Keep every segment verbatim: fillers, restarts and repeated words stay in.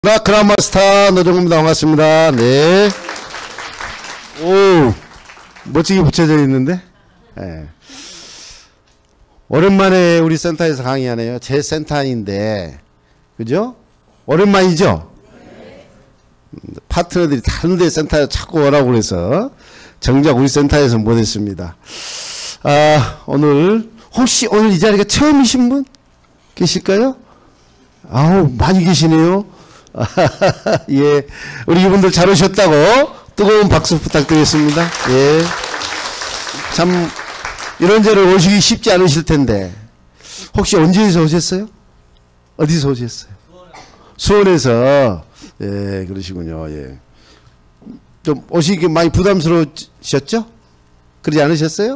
나 그라마스타 노정입니다. 반갑습니다. 네. 오, 멋지게 붙여져 있는데. 네. 오랜만에 우리 센터에서 강의하네요. 제 센터인데, 그죠? 오랜만이죠? 네. 파트너들이 다른 데 센터에 자꾸 오라고 그래서 정작 우리 센터에서 못했습니다. 아, 오늘 혹시 오늘 이 자리가 처음이신 분 계실까요? 아우, 많이 계시네요. 예, 우리 이분들 잘 오셨다고 뜨거운 박수 부탁드리겠습니다. 예, 참 이런저런 오시기 쉽지 않으실 텐데 혹시 언제에서 오셨어요? 어디서 오셨어요? 수원에서. 예, 그러시군요. 예, 좀 오시기 많이 부담스러우셨죠? 그러지 않으셨어요?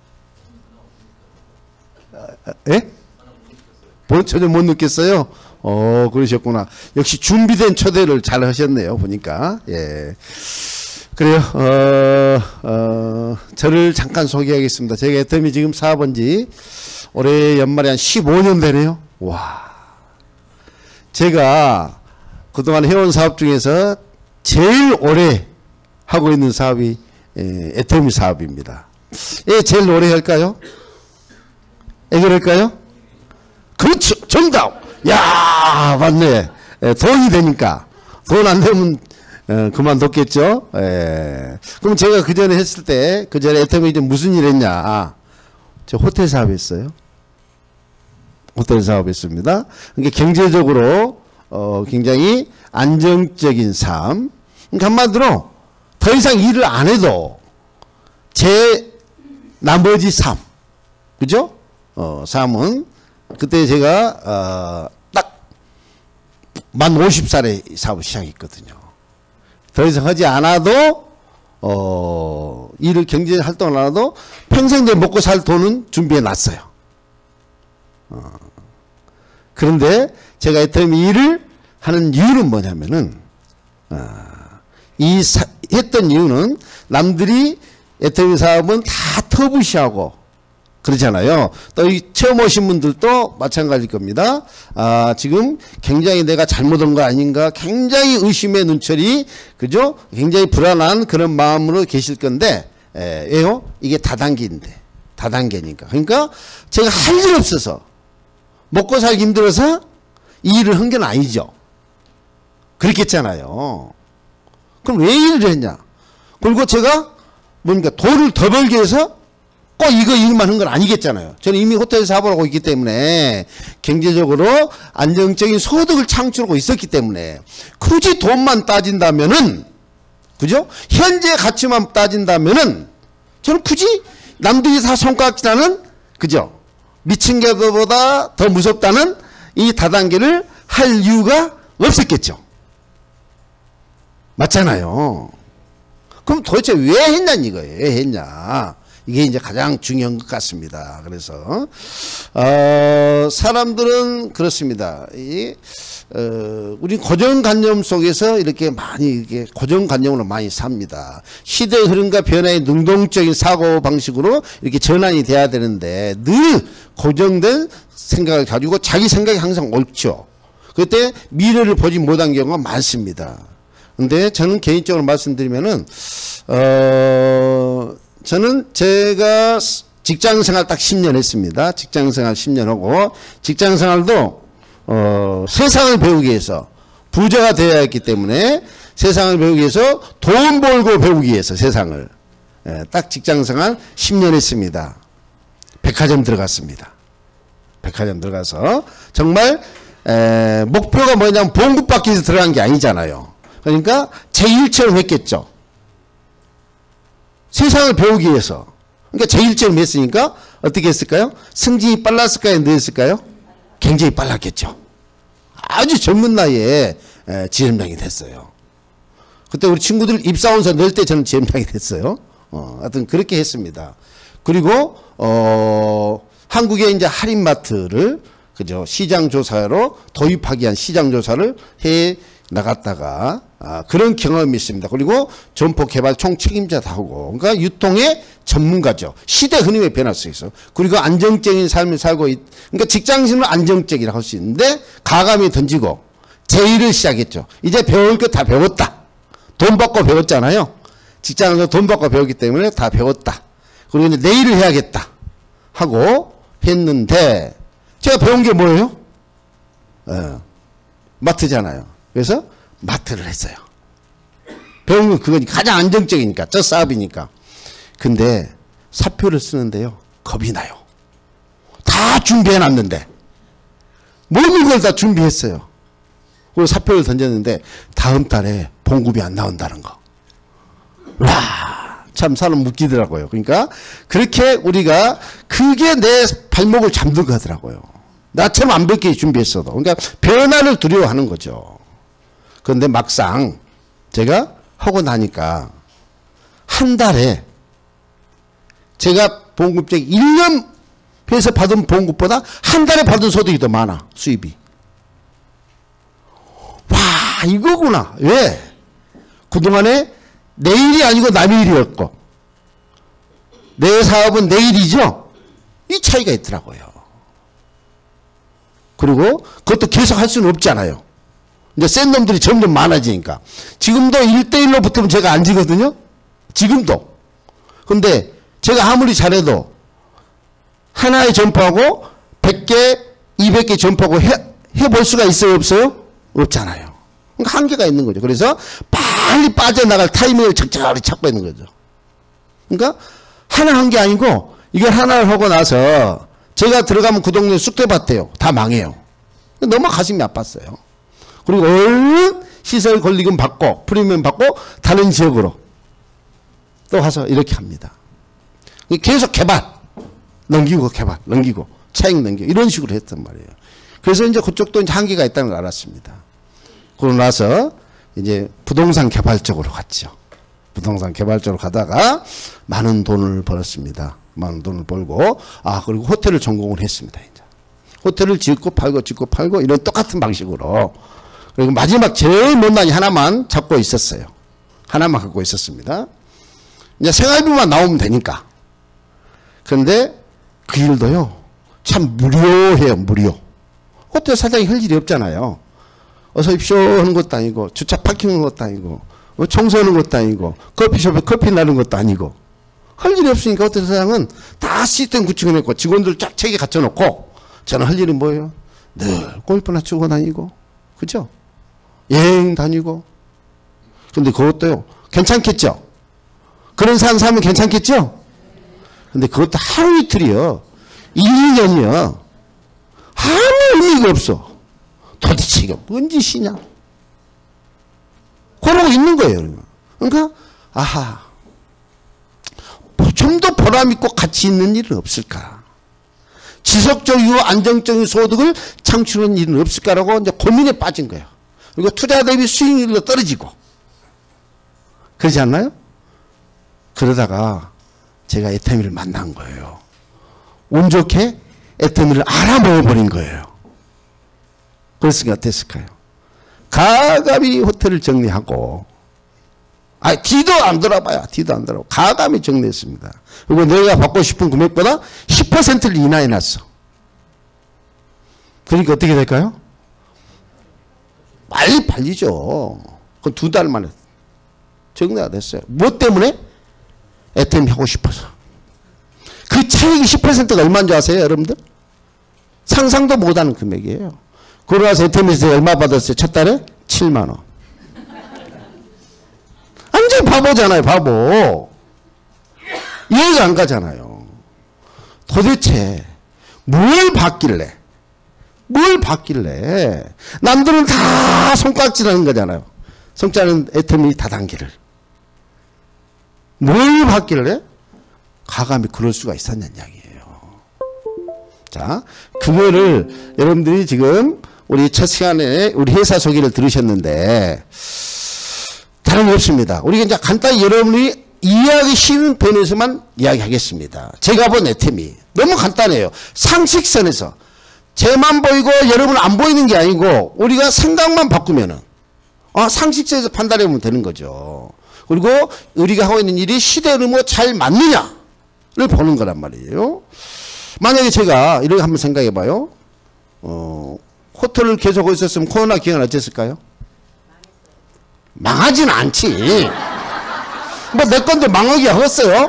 예? 전혀 못 느꼈어요? 어, 그러셨구나. 역시 준비된 초대를 잘 하셨네요, 보니까. 예. 그래요, 어, 어, 저를 잠깐 소개하겠습니다. 제가 애터미 지금 사업한 지 올해 연말에 한 십오 년 되네요. 와. 제가 그동안 해온 사업 중에서 제일 오래 하고 있는 사업이 예, 애터미 사업입니다. 예, 제일 오래 할까요? 해결할까요? 그렇죠. 정답! 야, 맞네. 에, 돈이 되니까. 돈 안 되면 에, 그만뒀겠죠. 에. 그럼 제가 그 전에 했을 때, 그 전에 애터미 이제 무슨 일 했냐. 아, 저 호텔 사업 했어요. 호텔 사업 했습니다. 그러니까 경제적으로 어, 굉장히 안정적인 삶. 그러니까 한마디로 더 이상 일을 안 해도 제 나머지 삶. 그죠? 어, 삶은 그때 제가 어, 딱 만 오십 살에 사업을 시작했거든요. 더 이상 하지 않아도 어, 일을 경제 활동을 안 해도 평생 내 먹고 살 돈은 준비해 놨어요. 어. 그런데 제가 애터미 일을 하는 이유는 뭐냐면은 어, 이 사, 했던 이유는 남들이 애터미 사업은 다 터부시하고 그렇잖아요. 또 이 처음 오신 분들도 마찬가지일 겁니다. 아, 지금 굉장히 내가 잘못한 거 아닌가 굉장히 의심의 눈초리, 그죠? 굉장히 불안한 그런 마음으로 계실 건데, 에, 왜요? 이게 다단계인데. 다단계니까. 그러니까 제가 할 일 없어서 먹고 살기 힘들어서 이 일을 한 건 아니죠. 그렇겠잖아요. 그럼 왜 일을 했냐? 그리고 제가 뭡니까? 돈을 더 벌기 위해서 꼭 이거 일만 한 건 아니겠잖아요. 저는 이미 호텔 사업을 하고 있기 때문에 경제적으로 안정적인 소득을 창출하고 있었기 때문에 굳이 돈만 따진다면은, 그죠? 현재 가치만 따진다면은 저는 굳이 남들이 다 손가락질하는, 그죠? 미친 개보다 더 무섭다는 이 다단계를 할 이유가 없었겠죠. 맞잖아요. 그럼 도대체 왜 했냐는 이거예요. 왜 했냐. 이게 이제 가장 중요한 것 같습니다. 그래서 어, 사람들은 그렇습니다. 이, 어, 우리 고정관념 속에서 이렇게 많이 이렇게 고정관념으로 많이 삽니다. 시대의 흐름과 변화의 능동적인 사고 방식으로 이렇게 전환이 돼야 되는데 늘 고정된 생각을 가지고 자기 생각이 항상 옳죠. 그때 미래를 보지 못한 경우가 많습니다. 근데 저는 개인적으로 말씀드리면은 어. 저는 제가 직장생활 딱 십 년 했습니다. 직장생활 십 년 하고 직장생활도 어, 세상을 배우기 위해서 부자가 되어야 했기 때문에 세상을 배우기 위해서 돈 벌고 배우기 위해서 세상을 예, 딱 직장생활 십 년 했습니다. 백화점 들어갔습니다. 백화점 들어가서 정말 에, 목표가 뭐냐면 봉급받기 위해서 들어간 게 아니잖아요. 그러니까 제 일처럼 했겠죠. 세상을 배우기 위해서. 그러니까 제일처럼 했으니까 어떻게 했을까요? 승진이 빨랐을까요? 늦었을까요? 굉장히 빨랐겠죠. 아주 젊은 나이에 지점장이 됐어요. 그때 우리 친구들 입사원서 넣을 때 저는 지점장이 됐어요. 어, 하여튼 그렇게 했습니다. 그리고 어, 한국에 이제 할인마트를, 그죠? 시장조사로 도입하기 위한 시장조사를 해 나갔다가 아, 그런 경험이 있습니다. 그리고 점포 개발 총책임자도 하고, 그러니까 유통의 전문가죠. 시대 흐름에 변할 수 있어. 그리고 안정적인 삶을 살고 있, 그러니까 직장생활은 안정적이라고 할 수 있는데 가감이 던지고 제의를 시작했죠. 이제 배울 거 다 배웠다. 돈 받고 배웠잖아요. 직장에서 돈 받고 배웠기 때문에 다 배웠다. 그리고 이제 내일을 해야겠다 하고 했는데 제가 배운 게 뭐예요? 어, 마트잖아요. 그래서 마트를 했어요. 배운 건 그거니 가장 안정적이니까 저 사업이니까. 근데 사표를 쓰는데요 겁이 나요. 다 준비해놨는데 모든 걸 다 준비했어요. 그리고 사표를 던졌는데 다음 달에 봉급이 안 나온다는 거. 와, 참 사람 웃기더라고요. 그러니까 그렇게 우리가 그게 내 발목을 잡는 거더라고요. 나처럼 완벽히 준비했어도. 그러니까 변화를 두려워하는 거죠. 그런데 막상 제가 하고 나니까 한 달에 제가 봉급쟁이 일 년 회사 받은 봉급보다 한 달에 받은 소득이 더 많아. 수입이. 와, 이거구나. 왜? 그동안에 내일이 아니고 남일이었고 내 사업은 내일이죠. 이 차이가 있더라고요. 그리고 그것도 계속 할 수는 없잖아요. 이제 센 놈들이 점점 많아지니까. 지금도 일 대 일로 붙으면 제가 안 지거든요. 지금도. 근데 제가 아무리 잘해도 하나에 점프하고 백 개, 이백 개 점프하고 해, 해볼 수가 있어요? 없어요? 없잖아요. 그러니까 한계가 있는 거죠. 그래서 빨리 빠져나갈 타이밍을 적절히 찾고 있는 거죠. 그러니까 하나 한 게 아니고 이걸 하나를 하고 나서 제가 들어가면 그 동네 쑥대밭이에요. 다 망해요. 너무 가슴이 아팠어요. 그리고 얼른 시설 권리금 받고 프리미엄 받고 다른 지역으로 또 와서 이렇게 합니다. 계속 개발 넘기고 개발 넘기고 차익 넘기고 이런 식으로 했단 말이에요. 그래서 이제 그쪽도 이제 한계가 있다는 걸 알았습니다. 그러고 나서 이제 부동산 개발 쪽으로 갔죠. 부동산 개발 쪽으로 가다가 많은 돈을 벌었습니다. 많은 돈을 벌고 아 그리고 호텔을 전공을 했습니다. 이제 호텔을 짓고 팔고 짓고 팔고 이런 똑같은 방식으로. 그리고 마지막 제일 못난이 하나만 잡고 있었어요. 하나만 갖고 있었습니다. 이제 생활비만 나오면 되니까. 그런데 그 일도요 참 무료해요. 무료. 호텔 사장이 할 일이 없잖아요. 어서 입쇼 하는 것도 아니고 주차 파킹하는 것도 아니고 청소하는 것도 아니고 커피숍에 커피 나는 것도 아니고 할 일이 없으니까 호텔 사장은 다 시스템 구축해놓고 직원들 쫙 책에 갖춰놓고 저는 할 일이 뭐예요? 늘 골프나 치고 다니고 그죠? 여행 다니고. 근데 그것도요 괜찮겠죠? 그런 사람 사면 괜찮겠죠? 근데 그것도 하루 이틀이요. 일, 이 년이요. 아무 의미가 없어. 도대체 이게 뭔 짓이냐? 그러고 있는 거예요. 그러니까 아하 좀 더 보람있고 가치 있는 일은 없을까? 지속적이고 안정적인 소득을 창출하는 일은 없을까라고 이제 고민에 빠진 거예요. 그리고 투자 대비 수익률도 떨어지고 그러지 않나요? 그러다가 제가 애터미를 만난 거예요. 운 좋게 애터미를 알아먹어버린 거예요. 그랬으니까 어땠을까요? 가감히 호텔을 정리하고 아 뒤도 안 돌아봐요. 뒤도 안 돌아봐. 가감히 정리했습니다. 그리고 내가 받고 싶은 금액보다 십 퍼센트를 인하해놨어. 그러니까 어떻게 될까요? 빨리 팔리죠. 그건 두 달 만에 정리가 됐어요. 뭐 때문에? 애터미 하고 싶어서. 그 차익이 십 퍼센트가 얼마인 줄 아세요 여러분들? 상상도 못하는 금액이에요. 그러고 나서 애터미에서 얼마 받았어요? 첫 달에? 칠만 원. 완전 바보잖아요. 바보. 이해가 안 가잖아요. 도대체 뭘 받길래 뭘 받길래 남들은 다 손깍지라는 거잖아요. 손자는 애터미 다단계를 뭘 받길래 가감히 그럴 수가 있었냐는 이야기예요. 자, 그거를 여러분들이 지금 우리 첫 시간에 우리 회사 소개를 들으셨는데 다른 게 없습니다. 우리가 이제 간단히 여러분이 이해하기 쉬운 편에서만 이야기하겠습니다. 제가 본 애터미 너무 간단해요. 상식선에서 쟤만 보이고 여러분 안 보이는 게 아니고 우리가 생각만 바꾸면은 아, 상식선에서 판단해 보면 되는 거죠. 그리고 우리가 하고 있는 일이 시대 흐름과 잘 맞느냐를 보는 거란 말이에요. 만약에 제가 이렇게 한번 생각해 봐요. 어, 호텔을 계속 있었으면 코로나 기간은 어땠을까요? 망하진 않지. 뭐 내 건데 망하기 하겠어요?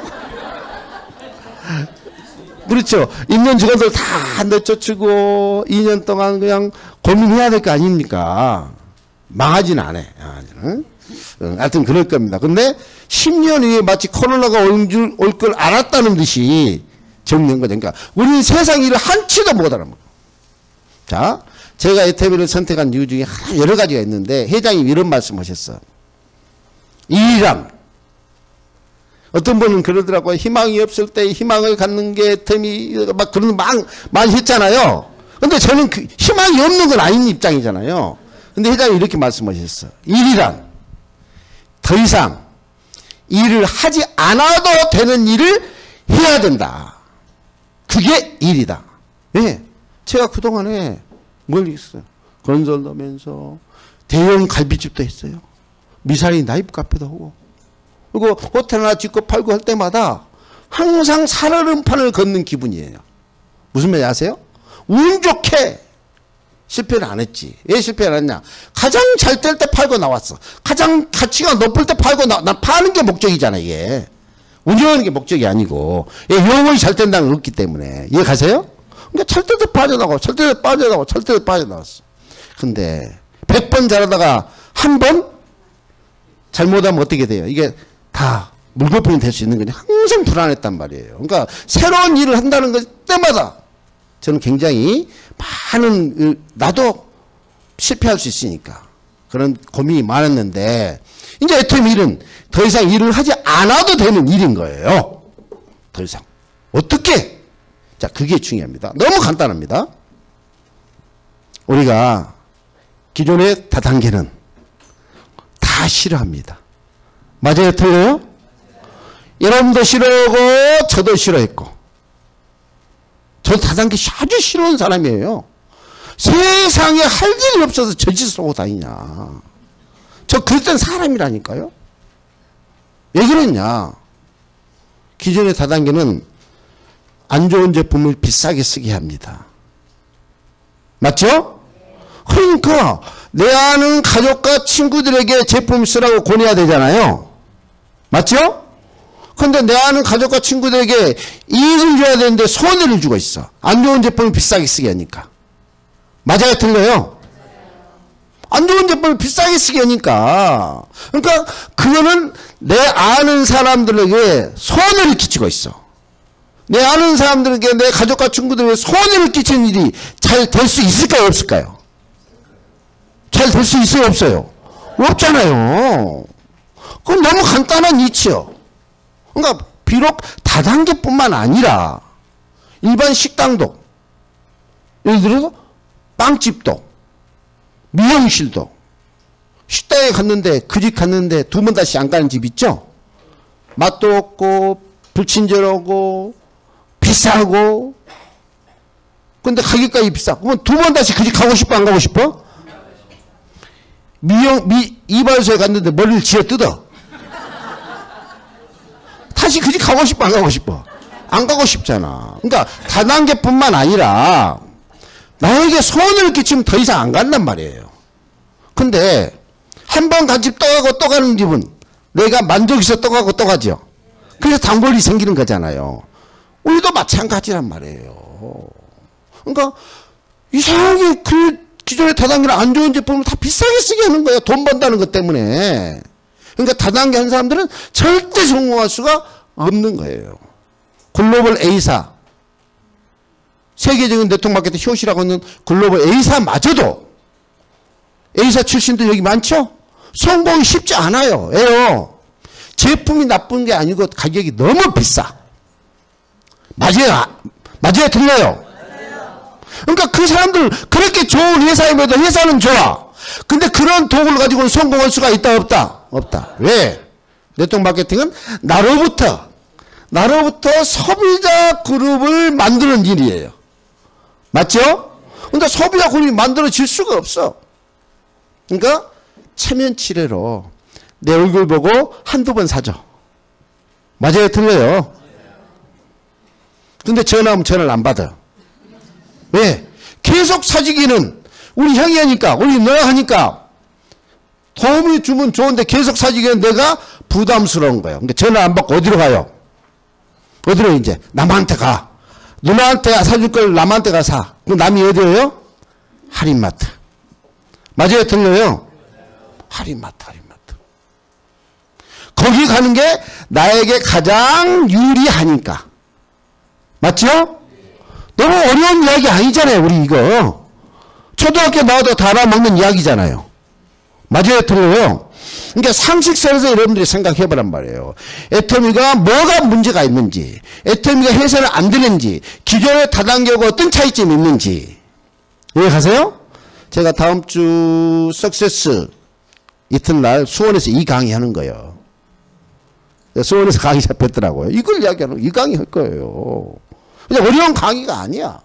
그렇죠. 있는 직원들 다 내쫓고 이 년 동안 그냥 고민해야 될 거 아닙니까? 망하진 않아. 응? 하여튼 그럴 겁니다. 근데 십 년 후에 마치 코로나가 올 줄, 올 걸 알았다는 듯이 정리한 거죠. 그러니까 우리는 세상 일을 한치도 못 알아먹어. 자, 제가 에테비를 선택한 이유 중에 여러 가지가 있는데 회장님 이런 말씀 하셨어. 일이란 어떤 분은 그러더라고요. 희망이 없을 때 희망을 갖는 게 에테미 막 그런 막 많이 했잖아요. 근데 저는 그 희망이 없는 건 아닌 입장이잖아요. 근데 회장님이 이렇게 말씀하셨어. 일이란 더 이상 일을 하지 않아도 되는 일을 해야 된다. 그게 일이다. 예. 제가 그동안에 뭘 했어요? 건설 넣으면서 대형 갈비집도 했어요. 미사일 나이프 카페도 하고. 그리고 호텔 하나 짓고 팔고 할 때마다 항상 살얼음판을 걷는 기분이에요. 무슨 말인지 아세요? 운 좋게 실패를 안 했지. 왜 실패를 안 했냐? 가장 잘 될 때 팔고 나왔어. 가장 가치가 높을 때 팔고 나, 난 파는 게 목적이잖아, 이게. 운영하는 게 목적이 아니고. 예, 영원히 잘 된다는 걸 없기 때문에. 이해 가세요? 그러니까 찰 때도 빠져나가고, 찰 때도 빠져나가고, 찰 때도 빠져나갔어. 근데, 백 번 잘하다가 한 번 잘못하면 어떻게 돼요? 이게 다 물거품이 될 수 있는 거냐? 항상 불안했단 말이에요. 그러니까, 새로운 일을 한다는 것 때마다 저는 굉장히 많은, 나도 실패할 수 있으니까. 그런 고민이 많았는데, 이제 에테미 일은 더 이상 일을 하지 않아도 되는 일인 거예요. 더 이상. 어떻게? 자, 그게 중요합니다. 너무 간단합니다. 우리가 기존의 다단계는 다 싫어합니다. 맞아요? 틀려요? 여러분도 싫어하고 저도 싫어했고 저 다단계 아주 싫어하는 사람이에요. 세상에 할 일이 없어서 저 짓을 하고 다니냐. 저 그랬던 사람이라니까요. 왜 그랬냐. 기존의 다단계는 안 좋은 제품을 비싸게 쓰게 합니다. 맞죠? 그러니까 내 아는 가족과 친구들에게 제품 쓰라고 권해야 되잖아요. 맞죠? 근데 내 아는 가족과 친구들에게 이익을 줘야 되는데 손해를 주고 있어. 안 좋은 제품을 비싸게 쓰게 하니까. 맞아요? 틀려요? 안 좋은 제품을 비싸게 쓰게 하니까. 그러니까 그거는 내 아는 사람들에게 손해를 끼치고 있어. 내 아는 사람들에게 내 가족과 친구들에게 손해를 끼치는 일이 잘 될 수 있을까요? 없을까요? 잘 될 수 있어요? 없어요? 없잖아요. 그건 너무 간단한 이치요. 그러니까 비록 다단계뿐만 아니라 일반 식당도, 예를 들어서 빵집도, 미용실도, 식당에 갔는데 그 집 갔는데 두 번 다시 안 가는 집 있죠? 맛도 없고 불친절하고 비싸고 근데 가격까지 비싸. 그러면 두 번 다시 그 집 가고 싶어 안 가고 싶어? 미용, 미, 이발소에 갔는데 머리를 쥐어 뜯어. 다시 그 집 가고 싶어 안 가고 싶어? 안 가고 싶잖아. 그러니까 다단계뿐만 아니라 나에게 손해를 끼치면 더 이상 안 간단 말이에요. 근데 한 번 간 집 또 가고 또 가는 집은 내가 만족이 있어 또 가고 또 가죠. 그래서 단골이 생기는 거잖아요. 우리도 마찬가지란 말이에요. 그러니까 이상하게 그 기존의 다단계는 안 좋은 제품을 다 비싸게 쓰게 하는 거예요. 돈 번다는 것 때문에. 그러니까 다단계 한 사람들은 절대 성공할 수가 없는 거예요. 글로벌 A사, 세계적인 네트워크 마케팅 효시라고 하는 글로벌 A사마저도 A사 출신들 여기 많죠? 성공이 쉽지 않아요. 왜요? 제품이 나쁜 게 아니고 가격이 너무 비싸. 맞아요? 맞아요? 틀려요? 그러니까 그 사람들 그렇게 좋은 회사임에도 회사는 좋아. 근데 그런 도구를 가지고는 성공할 수가 있다 없다? 없다. 왜? 네트워크 마케팅은 나로부터 나로부터 소비자 그룹을 만드는 일이에요. 맞죠? 근데 소비자 그룹이 만들어질 수가 없어. 그러니까 체면치레로 내 얼굴 보고 한두 번 사줘. 맞아요? 틀려요? 근데 전화하면 전화를 안 받아. 왜? 계속 사주기는 우리 형이 하니까, 우리 누나가 하니까 도움을 주면 좋은데 계속 사주기엔 내가 부담스러운 거예요. 그러니까 전화 안 받고 어디로 가요? 어디로 이제? 남한테 가. 누나한테 사줄 걸 남한테 가 사. 그럼 남이 어디예요? 할인마트. 맞아요? 틀려요? 할인마트, 할인마트. 거기 가는 게 나에게 가장 유리하니까. 맞죠? 너무 어려운 이야기 아니잖아요, 우리 이거. 초등학교 나와도 다 알아먹는 이야기잖아요. 맞아요? 틀려요? 그러니까 상식선에서 여러분들이 생각해보란 말이에요. 애터미가 뭐가 문제가 있는지, 애터미가 해서는 안 되는지, 기존의 다단계하고 어떤 차이점이 있는지. 이해가세요? 제가 다음 주 석세스 이튿날 수원에서 이 강의 하는 거예요. 수원에서 강의 잡혔더라고요. 이걸 이야기하는, 이 강의 할 거예요. 그냥 어려운 강의가 아니야.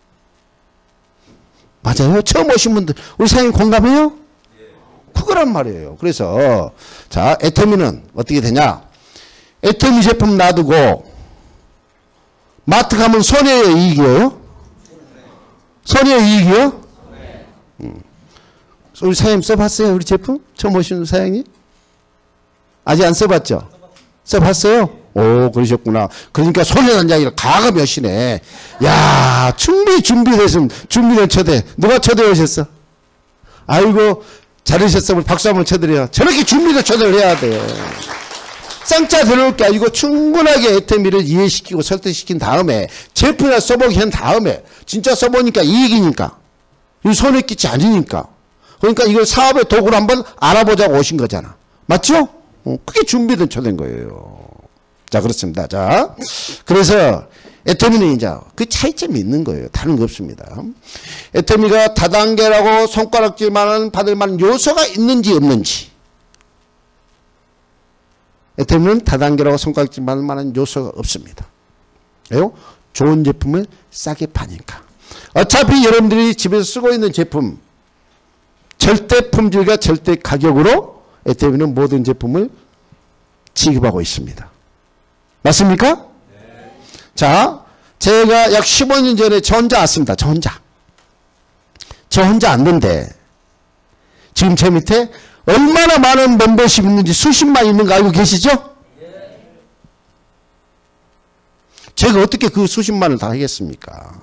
맞아요? 처음 오신 분들, 우리 사장님 공감해요? 그거란 말이에요. 그래서, 자, 애터미는 어떻게 되냐? 애터미 제품 놔두고, 마트 가면 손해요, 이익이에요? 손해요, 이익이요? 음. 우리 사장님 써봤어요? 우리 제품? 처음 오신 사장님? 아직 안 써봤죠? 써봤어요? 오, 그러셨구나. 그러니까 손해난장이라 가감 여시네. 야, 충분히 준비됐으면 준비된 초대. 누가 초대 오셨어? 아이고, 잘하셨어. 우리 박수 한번 쳐드려요. 저렇게 준비된 초대를 해야 돼요. 쌍짜 들어올 게 아니고 충분하게 애터미를 이해시키고 설득시킨 다음에 제품이나 써보기 한 다음에 진짜 써보니까 이익이니까. 이 손해 끼치 않으니까. 그러니까 이걸 사업의 도구로 한번 알아보자고 오신 거잖아. 맞죠? 어, 그게 준비된 초대인 거예요. 자, 그렇습니다. 자, 그래서 애터미는 이제 그 차이점이 있는 거예요. 다른 거 없습니다. 애터미가 다단계라고 손가락질만한 받을 만한 요소가 있는지 없는지. 애터미는 다단계라고 손가락질 받을 만한 요소가 없습니다. 왜요? 좋은 제품을 싸게 파니까. 어차피 여러분들이 집에서 쓰고 있는 제품 절대 품질과 절대 가격으로 애터미는 모든 제품을 취급하고 있습니다. 맞습니까? 네. 자, 제가 약 십오 년 전에 저 혼자 왔습니다. 저 혼자. 저 혼자 왔는데 지금 제 밑에 얼마나 많은 멤버십 있는지 수십만 있는 거 알고 계시죠? 네. 제가 어떻게 그 수십만을 다 하겠습니까?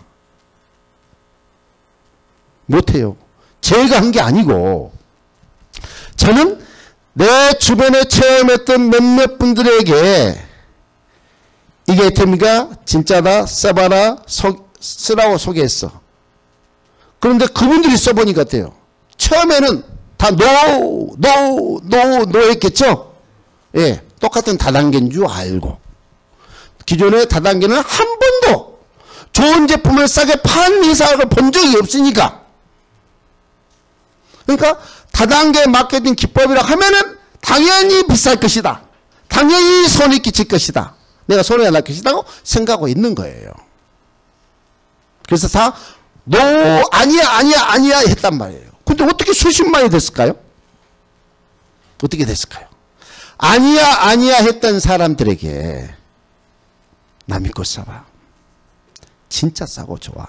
못해요. 제가 한 게 아니고 저는 내 주변에 체험했던 몇몇 분들에게 이게 애터미가 진짜다, 써봐라, 소, 쓰라고 소개했어. 그런데 그분들이 써보니까 어때요? 처음에는 다 노, 노, 노, 노 했겠죠? 예, 똑같은 다단계인 줄 알고. 기존의 다단계는 한 번도 좋은 제품을 싸게 판 회사를 본 적이 없으니까. 그러니까 다단계 마케팅 기법이라 하면은 당연히 비쌀 것이다. 당연히 손해 끼칠 것이다. 내가 손해가 날 것이라고 생각하고 있는 거예요. 그래서 다 노, 아니야, 아니야, 아니야 했단 말이에요. 근데 어떻게 수십만이 됐을까요? 어떻게 됐을까요? 아니야, 아니야 했던 사람들에게 나 믿고 써봐. 진짜 싸고 좋아.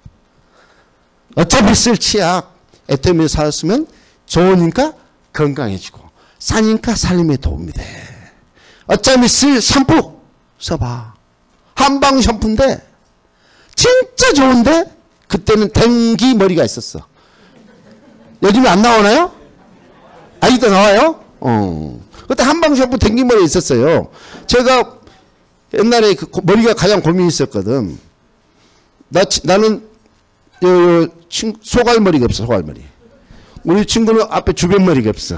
어차피 쓸 치약 애터미를 사왔으면 좋으니까 건강해지고 싸니까 살림에 도움이 돼. 어차피 쓸 샴푸 써봐. 한방 샴푸인데 진짜 좋은데 그때는 댕기 머리가 있었어. 요즘에 안 나오나요? 아직도 나와요? 어. 그때 한방 샴푸 댕기 머리 있었어요. 제가 옛날에 그 머리가 가장 고민이 있었거든. 나, 나는 요, 요 친, 소갈머리가 없어. 소갈머리. 우리 친구는 앞에 주변머리가 없어.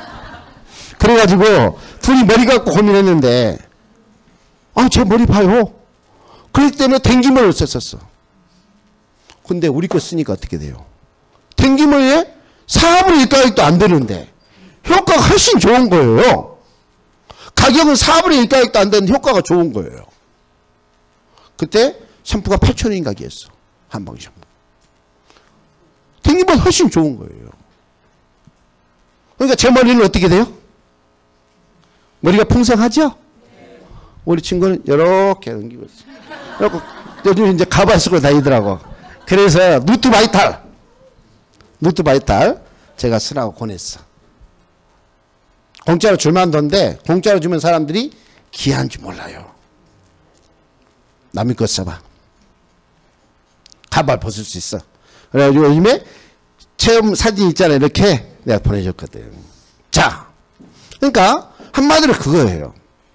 그래가지고 둘이 머리 갖고 고민했는데 아, 제 머리 봐요. 그렇기 때문에 댕기머리를 썼었어. 근데 우리 거 쓰니까 어떻게 돼요? 댕기머리에 사분의 일 가격도 안 되는데 효과가 훨씬 좋은 거예요. 가격은 사분의 일 가격도 안 되는데 효과가 좋은 거예요. 그때 샴푸가 팔천 원인 가격이었어. 한방 샴푸. 댕기머리 훨씬 좋은 거예요. 그러니까 제 머리는 어떻게 돼요? 머리가 풍성하죠? 우리 친구는 이렇게 넘기고 있어요. 요즘 이제 가발 쓰고 다니더라고. 그래서 누트 바이탈. 누트바이탈 제가 쓰라고 권했어. 공짜로 줄만 돈데 공짜로 주면 사람들이 귀한 줄 몰라요. 남의 것 써봐. 가발 벗을 수 있어. 그래가지고 요즘에 체험 사진 있잖아요. 이렇게 내가 보내줬거든. 자, 그러니까 한마디로 그거예요.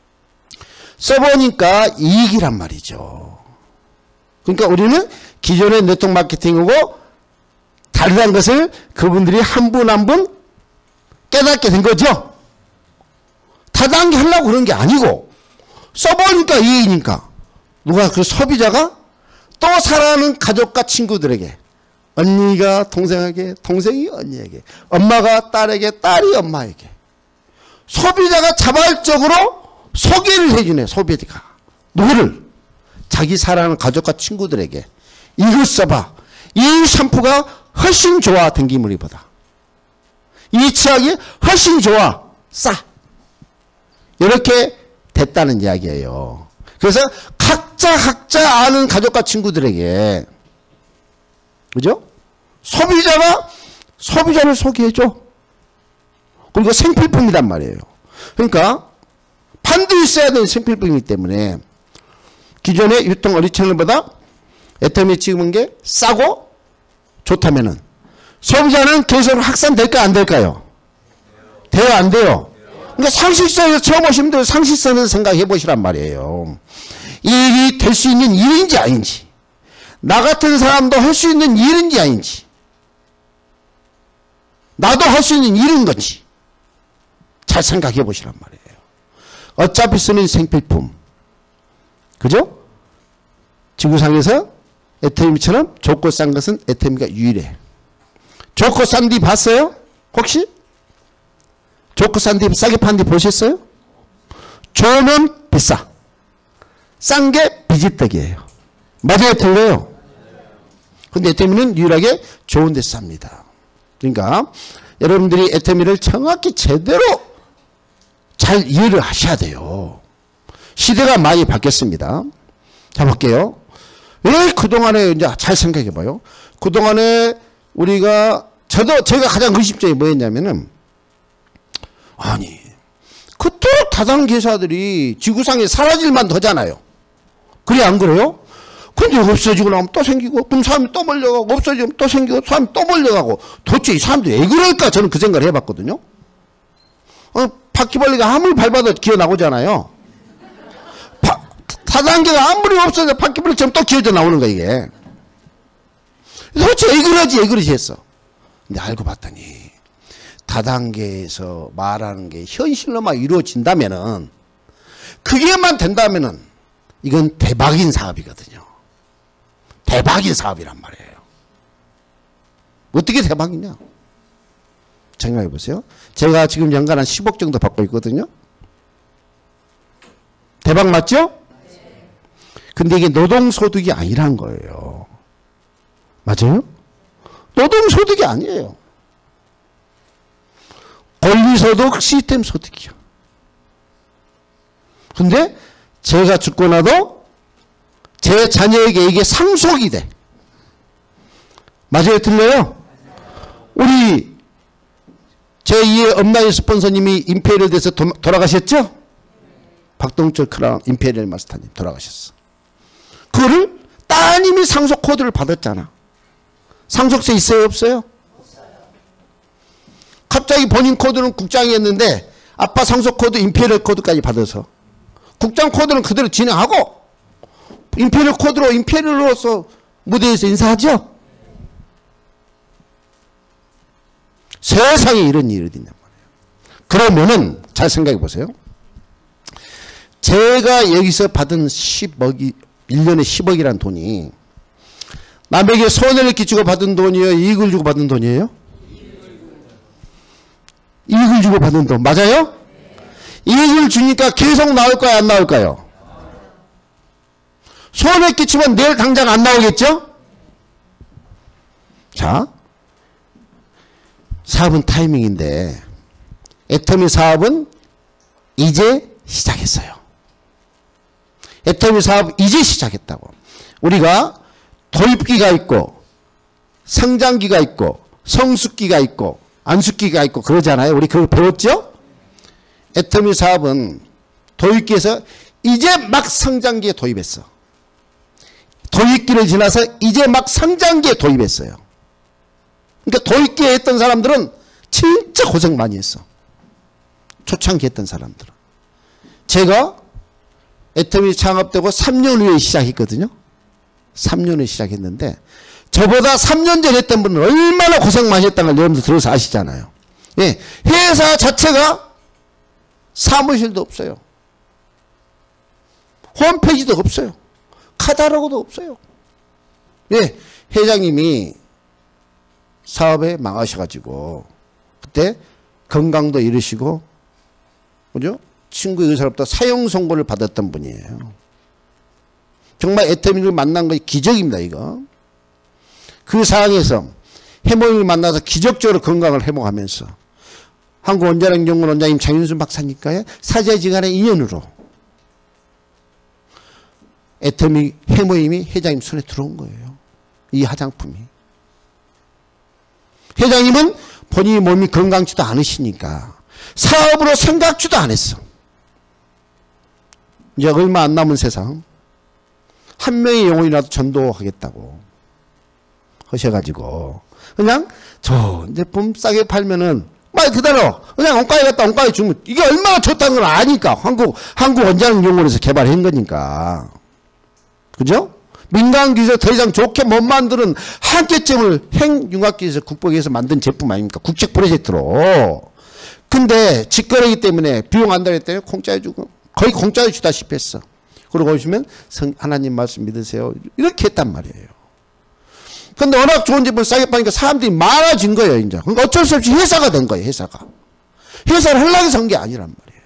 써보니까 이익이란 말이죠. 그러니까 우리는 기존의 네트워크 마케팅하고 다르다는 것을 그분들이 한 분 한 분 깨닫게 된 거죠. 다단계 하려고 그런 게 아니고 써보니까 이익이니까 누가 그 소비자가 또 사랑하는 가족과 친구들에게, 언니가 동생에게, 동생이 언니에게, 엄마가 딸에게, 딸이 엄마에게, 소비자가 자발적으로 소개를 해주네. 소비자가 누구를? 자기 사랑하는 가족과 친구들에게 이거 써봐. 이 샴푸가 훨씬 좋아. 등기물이보다 이 치약이 훨씬 좋아. 싸. 이렇게 됐다는 이야기예요. 그래서 각자 각자 아는 가족과 친구들에게, 그죠? 소비자가 소비자를 소개해줘. 그리고 생필품이란 말이에요. 그러니까 반드시 써야 되는 생필품이기 때문에 기존의 유통 어리채널보다 애터미 찍은 게 싸고 좋다면은 소비자는 계속 확산될까 안 될까요? 돼요 안 돼요? 그러니까 상식선에서 처음 오신 분들 상식선에서 생각해 보시란 말이에요. 이 일이 될 수 있는 일인지 아닌지, 나 같은 사람도 할 수 있는 일인지 아닌지, 나도 할 수 있는 일인 건지 잘 생각해 보시란 말이에요. 어차피 쓰는 생필품, 그죠? 지구상에서 애터미처럼 좋고 싼 것은 애터미가 유일해. 좋고 싼 디 봤어요? 혹시? 좋고 싼 디 싸게 판 디 보셨어요? 좋으면 비싸, 싼 게 비지떡이에요. 맞아요 틀려요? 근데 애터미는 유일하게 좋은 데 쌉니다. 그러니까 여러분들이 애터미를 정확히 제대로 잘 이해를 하셔야 돼요. 시대가 많이 바뀌었습니다. 자 볼게요. 왜 그동안에 이제 잘 생각해 봐요. 그동안에 우리가, 저도 제가 가장 의심점이 뭐였냐면은, 아니 그토록 다단계사들이 지구상에 사라질만 더잖아요. 그래 안 그래요? 근데 없어지고 나면 또 생기고, 그럼 사람이 또 몰려가고, 없어지면 또 생기고, 사람이 또 몰려가고, 도대체 이 사람들이 왜 그럴까? 저는 그 생각을 해봤거든요. 어, 바퀴벌레가 아무리 밟아도 기어 나오잖아요. 바, 다단계가 아무리 없어도 바퀴벌레처럼 또 기어져 나오는 거야 이게. 도대체 왜 그러지 왜 그러지 했어. 근데 알고 봤더니 다단계에서 말하는 게 현실로만 이루어진다면은, 그게만 된다면은 이건 대박인 사업이거든요. 대박인 사업이란 말이에요. 어떻게 대박이냐? 생각해 보세요. 제가 지금 연간 한 십억 정도 받고 있거든요. 대박 맞죠? 근데 이게 노동소득이 아니란 거예요. 맞아요? 노동소득이 아니에요. 권리소득, 시스템 소득이요. 근데 제가 죽고 나도 제 자녀에게 이게 상속이 돼. 맞아요? 틀려요? 우리 제이의 엄나이 스폰서님이 임페리얼 돼서 도, 돌아가셨죠? 박동철 크라운 임페리얼 마스터님 돌아가셨어. 그거를 따님이 상속 코드를 받았잖아. 상속세 있어요? 없어요? 갑자기 본인 코드는 국장이었는데 아빠 상속 코드 임페리얼 코드까지 받아서 국장 코드는 그대로 진행하고 임페리얼 코드로 임페리얼로서 무대에서 인사하죠? 세상에 이런 일이 있단 말이에요. 그러면은 잘 생각해 보세요. 제가 여기서 받은 십억이, 일 년에 십억이라는 돈이 남에게 손해를 끼치고 받은 돈이에요? 이익을 주고 받은 돈이에요? 이익을 주고 받은 돈. 맞아요? 이익을 주니까 계속 나올까요? 안 나올까요? 손해 끼치면 내일 당장 안 나오겠죠? 자, 사업은 타이밍인데 애터미 사업은 이제 시작했어요. 애터미 사업 이제 시작했다고. 우리가 도입기가 있고 성장기가 있고 성숙기가 있고 안숙기가 있고 그러잖아요. 우리 그걸 배웠죠? 애터미 사업은 도입기에서 이제 막 성장기에 도입했어. 도입기를 지나서 이제 막 성장기에 도입했어요. 그러니까 도입기에 했던 사람들은 진짜 고생 많이 했어. 초창기 했던 사람들은. 제가 애터미 창업되고 삼 년 후에 시작했거든요. 삼 년 후에 시작했는데 저보다 삼 년 전에 했던 분은 얼마나 고생 많이 했다는 걸 여러분들 들어서 아시잖아요. 예, 회사 자체가 사무실도 없어요. 홈페이지도 없어요. 카탈로그도 없어요. 예, 회장님이 사업에 망하셔가지고 그때 건강도 잃으시고 그죠? 친구 의사로부터 사형 선고를 받았던 분이에요. 정말 애터미를 만난 거 기적입니다, 이거. 그 상황에서 해모임을 만나서 기적적으로 건강을 회복하면서 한국원자력연구원 원장님 장윤순 박사님과의 사제지간의 인연으로 애터미 해모임이 회장님 손에 들어온 거예요. 이 화장품이. 회장님은 본인이 몸이 건강치도 않으시니까 사업으로 생각지도 안 했어. 이제 얼마 안 남은 세상 한 명의 영혼이라도 전도하겠다고 하셔가지고 그냥 좋은 제품 싸게 팔면은 말 그대로 그냥 원가에 갔다 원가에 주면 이게 얼마나 좋다는 걸 아니까 한국 한국 원자력연구원에서 개발한 거니까. 그죠? 민간 기술 더 이상 좋게 못 만드는 한계점을 핵융합기에서 국보에서 만든 제품 아닙니까? 국책 프로젝트로. 근데 직거래이기 때문에 비용 안 들기 때문에 공짜에 주고 거의 공짜에 주다시피 했어. 그러고 오시면 성, 하나님 말씀 믿으세요. 이렇게 했단 말이에요. 근데 워낙 좋은 제품 싸게 파니까 사람들이 많아진 거예요, 이제. 그러니까 어쩔 수 없이 회사가 된 거예요, 회사가. 회사를 하려고 산 게 아니란 말이에요.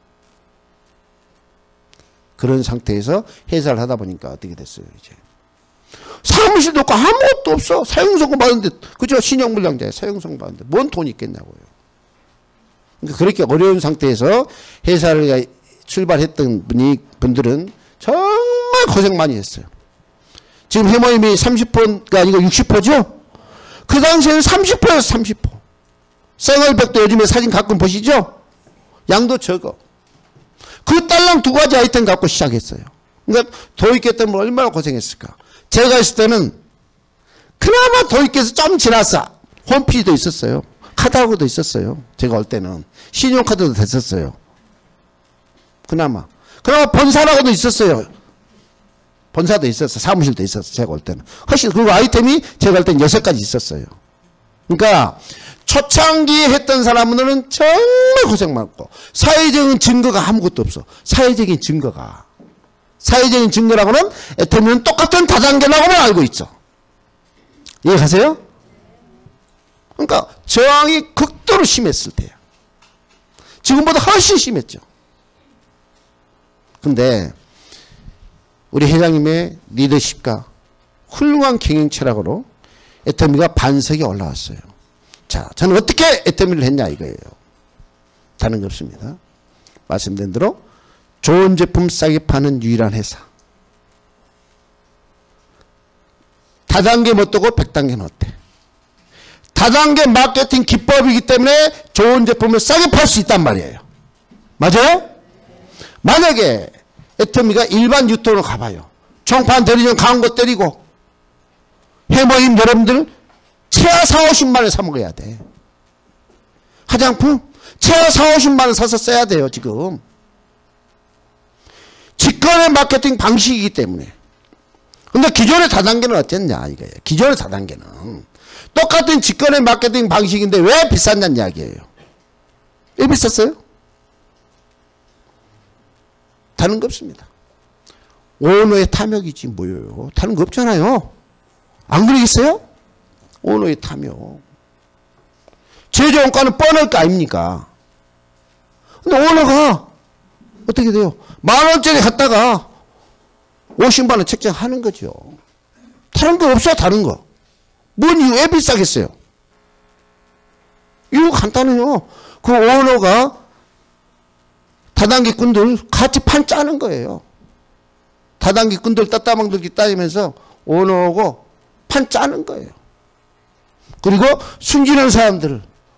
그런 상태에서 회사를 하다 보니까 어떻게 됐어요, 이제. 사무실도 없고 아무것도 없어. 사용선고 받는데, 그죠? 신용불량자에 사용선고 받는데, 뭔 돈이 있겠냐고요. 그러니까 그렇게 어려운 상태에서 회사를 출발했던 분이, 분들은 정말 고생 많이 했어요. 지금 해모임이 삼십 퍼센트가 아니고 육십 퍼센트죠? 그 당시에는 삼십 퍼센트였어, 삼십 퍼센트. 생얼백도 요즘에 사진 가끔 보시죠? 양도 적어. 그 딸랑 두 가지 아이템 갖고 시작했어요. 그러니까 도입했던 분 얼마나 고생했을까. 제가 있을 때는 그나마 도입해서 좀 지났어. 홈피도 있었어요. 카드하고도 있었어요. 제가 올 때는. 신용카드도 됐었어요. 그나마. 그나마 본사라고도 있었어요. 본사도 있었어. 사무실도 있었어. 제가 올 때는. 훨씬, 그리고 아이템이 제가 올 때는 여섯 가지 있었어요. 그러니까 초창기에 했던 사람들은 정말 고생 많고 사회적인 증거가 아무것도 없어. 사회적인 증거가. 사회적인 증거라고는 애터미는 똑같은 다단계라고만 알고 있어. 이해가세요? 그러니까 저항이 극도로 심했을 때야. 지금보다 훨씬 심했죠. 근데 우리 회장님의 리더십과 훌륭한 경영 철학으로 애터미가 반석에 올라왔어요. 자, 저는 어떻게 애터미를 했냐 이거예요. 다른 게 없습니다. 말씀드린 대로 좋은 제품 싸게 파는 유일한 회사. 다단계 못 되고 백단계는 어때? 다단계 마케팅 기법이기 때문에 좋은 제품을 싸게 팔 수 있단 말이에요. 맞아요? 만약에 애터미가 일반 유통으로 가봐요. 총판 대리점 강한 거 때리고 해모임 여러분들 최하 사오십만 원에 사 먹어야 돼. 화장품 최하 사오십만 원 사서 써야 돼요. 지금 직거래 마케팅 방식이기 때문에. 근데 기존의 다단계는 어땠냐 이거예요. 기존의 다단계는 똑같은 직거래 마케팅 방식인데 왜 비쌌냐는 이야기예요. 왜 비쌌어요? 다른 거 없습니다. 오너의 탐욕이지 뭐예요. 다른 거 없잖아요. 안 그러겠어요? 오너의 탐욕. 제조 원가는 뻔할 거 아닙니까? 근데 오너가 어떻게 돼요? 만 원짜리 갖다가 오십만 원 책정하는 거죠. 다른 거 없어, 다른 거. 뭔 이유, 왜 비싸겠어요? 이거 간단해요. 그 오너가 다단계꾼들 같이 판 짜는 거예요. 다단계꾼들 따따망들끼리 따지면서 오너하고 판 짜는 거예요. 그리고 숨기는 사람들을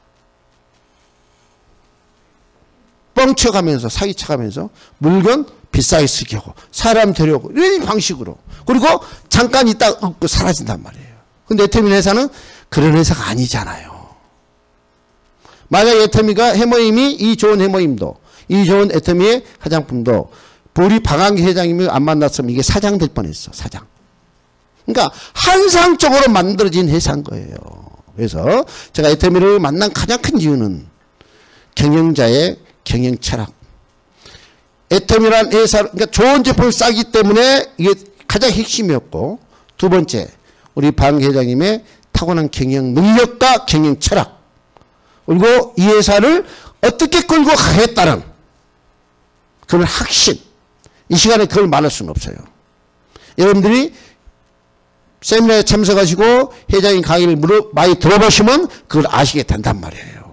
뻥쳐가면서 사기쳐가면서 물건 비싸게 쓰게 하고 사람 데려오고 이런 방식으로 그리고 잠깐 있다 어, 사라진단 말이에요. 근데 애터미 회사는 그런 회사가 아니잖아요. 만약 애터미가 해머임이 이 좋은 해머임도 이 좋은 애터미의 화장품도 우리 박한기 회장님이 안 만났으면 이게 사장 될 뻔했어. 사장. 그러니까 한상적으로 만들어진 회사인 거예요. 그래서 제가 애터미를 만난 가장 큰 이유는 경영자의 경영 철학. 애터미란 회사, 그러니까 좋은 제품을 싸기 때문에 이게 가장 핵심이었고, 두 번째, 우리 박 회장님의 타고난 경영 능력과 경영 철학. 그리고 이 회사를 어떻게 끌고 가겠다는 그런 확신. 이 시간에 그걸 말할 수는 없어요. 여러분들이 세미나에 참석하시고 회장님 강의를 물어, 많이 들어보시면 그걸 아시게 된단 말이에요.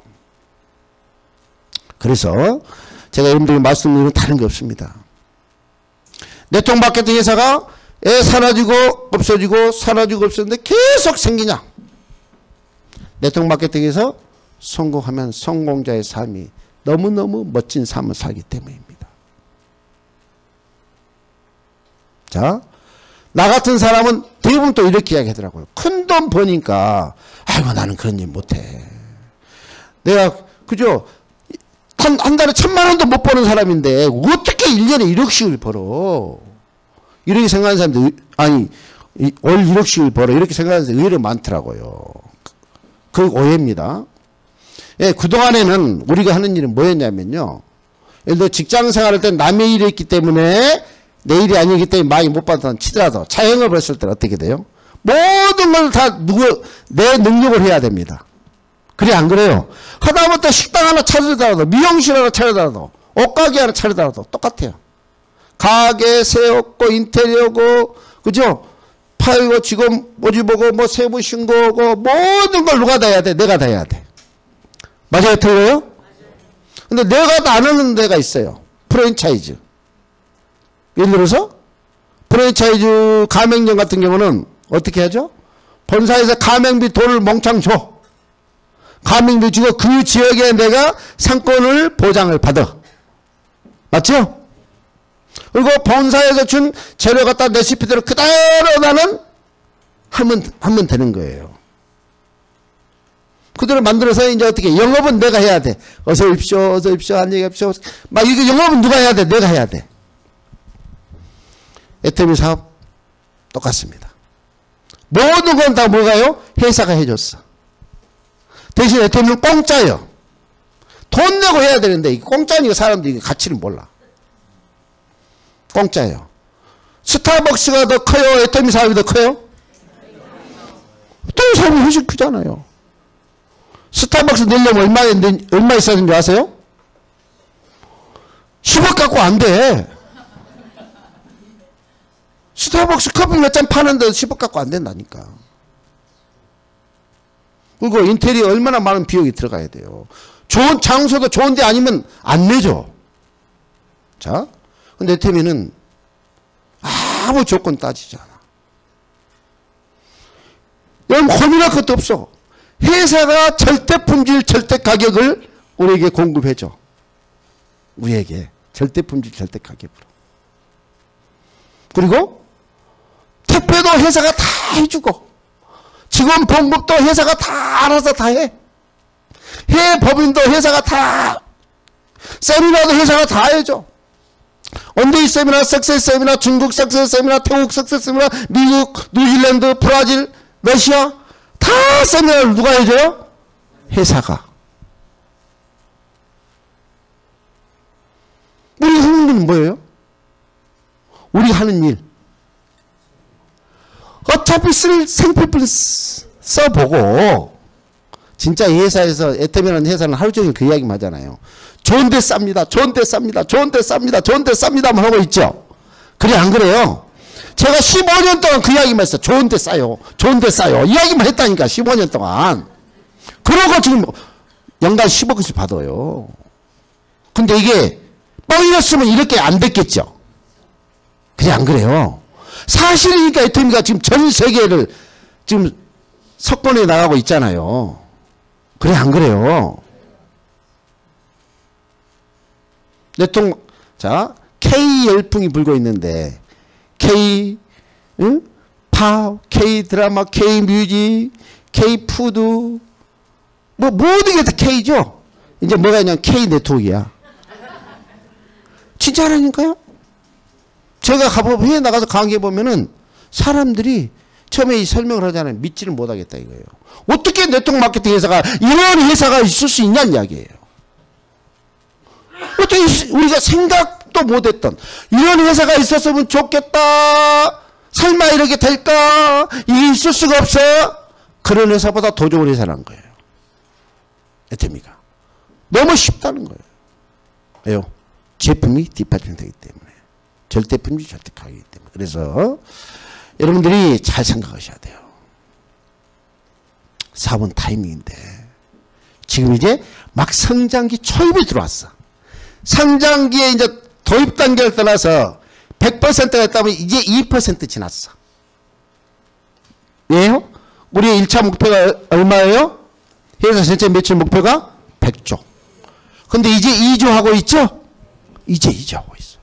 그래서 제가 여러분들이 말씀드리는 건 다른 게 없습니다. 네트워크 마케팅 회사가 애 사라지고 없어지고 사라지고 없어지는데 계속 생기냐? 네트워크 마케팅에서 성공하면 성공자의 삶이 너무너무 멋진 삶을 살기 때문입니다. 자, 나 같은 사람은 대부분 또 이렇게 이야기하더라고요. 큰 돈 버니까 아이고 나는 그런 일 못해. 내가 그죠? 한, 한 달에 천만 원도 못 버는 사람인데 어떻게 일 년에 일억씩을 벌어? 이렇게 생각하는 사람들 아니 월 일억씩을 벌어 이렇게 생각하는 사람들 의외로 많더라고요. 그 오해입니다. 예, 그동안에는 우리가 하는 일은 뭐였냐면요. 예를 들어 직장 생활할 때 남의 일이 있기 때문에 내 일이 아니기 때문에 많이 못 받았다 치더라도 자영업을 했을 때는 어떻게 돼요? 모든 걸 다 누구 내 능력을 해야 됩니다. 그래 안 그래요? 하다못해 식당 하나 차리더라도 미용실 하나 차리더라도 옷가게 하나 차리더라도 똑같아요. 가게 세웠고 인테리어고 그죠? 파이고 직원 모집보고 뭐 세무 신고고 모든 걸 누가 다 해야 돼? 내가 다 해야 돼. 맞아요? 틀려요? 근데 내가 다 안 하는 데가 있어요. 프랜차이즈. 예를 들어서 프랜차이즈 가맹점 같은 경우는 어떻게 하죠? 본사에서 가맹비 돈을 몽창 줘. 가맹비 주고 그 지역에 내가 상권을 보장을 받아. 맞죠? 그리고 본사에서 준 재료 갖다 레시피대로 그대로 나는 하면, 하면 되는 거예요. 그대로 만들어서 이제 어떻게 영업은 내가 해야 돼. 어서 오십시오. 어서 오십시오. 안녕히 가십시오. 막 이거 영업은 누가 해야 돼? 내가 해야 돼. 애터미 사업 똑같습니다. 모든 건 다 뭐가요? 회사가 해줬어. 대신 애터미는 공짜예요. 돈 내고 해야 되는데 이게 공짜니까 사람들이 가치를 몰라. 공짜예요. 스타벅스가 더 커요? 애터미 사업이 더 커요? 애터미 사업이 훨씬 크잖아요. 스타벅스 내려면 얼마, 얼마 있어야 되는지 아세요? 십억 갖고 안 돼. 스타벅스 커피 몇 잔 파는데 십억 갖고 안 된다니까. 그리고 인테리어 얼마나 많은 비용이 들어가야 돼요. 좋은 장소도 좋은데 아니면 안 내죠. 자, 근데 애터미는 아무 조건 따지지 않아. 여러분 고민할 것도 없어. 회사가 절대 품질 절대 가격을 우리에게 공급해줘. 우리에게 절대 품질 절대 가격으로. 그리고 택배도 회사가 다 해주고 직원 봉급도 회사가 다 알아서 다 해. 해외 법인도 회사가 다 세미나도 회사가 다 해줘. 원데이 세미나, 석세스 세미나, 중국 석세스 세미나, 태국 석세스 세미나, 미국, 뉴질랜드, 브라질, 러시아 다 세미나를 누가 해줘요? 회사가. 우리 하는 일은 뭐예요? 우리 하는 일. 어차피 쓸 생필품 써보고 진짜 이 회사에서 애터미라는 회사는 하루 종일 그 이야기만 하잖아요. 좋은데 쌉니다. 좋은데 쌉니다. 좋은데 쌉니다. 좋은데 쌉니다만 하고 있죠. 그래 안 그래요? 제가 십오 년 동안 그 이야기만 했어요. 좋은데 싸요. 좋은데 싸요. 이야기만 했다니까 십오 년 동안. 그러고 지금 연간 십억씩 받아요. 근데 이게 뻥이었으면 이렇게 안 됐겠죠. 그래 안 그래요? 사실이니까 애터미가 지금 전 세계를 지금 석권에 나가고 있잖아요. 그래 안 그래요? 내통 자 K 열풍이 불고 있는데 K 응? 팝, K 드라마, K 뮤직, K 푸드 뭐 모든 게 다 K죠. 이제 뭐가 있냐면 K 네트워크야. 진짜라니까요. 제가 가보 회에 나가서 강의해 보면은 사람들이 처음에 이 설명을 하잖아요. 믿지를 못하겠다 이거예요. 어떻게 네트워크 마케팅 회사가 이런 회사가 있을 수 있냐는 이야기예요. 어떻게 우리가 생각도 못했던 이런 회사가 있었으면 좋겠다. 설마 이렇게 될까? 이게 있을 수가 없어. 그런 회사보다 더 좋은 회사라는 거예요. 에테미가. 너무 쉽다는 거예요. 왜요? 제품이 뒷받침 되기 때문에. 절대품이 절대가격이기 때문에. 그래서 여러분들이 잘 생각하셔야 돼요. 사업은 타이밍인데 지금 이제 막 성장기 초입에 들어왔어. 성장기에 이제 도입 단계를 떠나서 백 퍼센트가 있다면 이제 이 퍼센트 지났어. 왜요? 우리의 일 차 목표가 얼마예요? 회사 전체 매출 목표가 백조. 근데 이제 이조 하고 있죠? 이제 이조 하고 있어.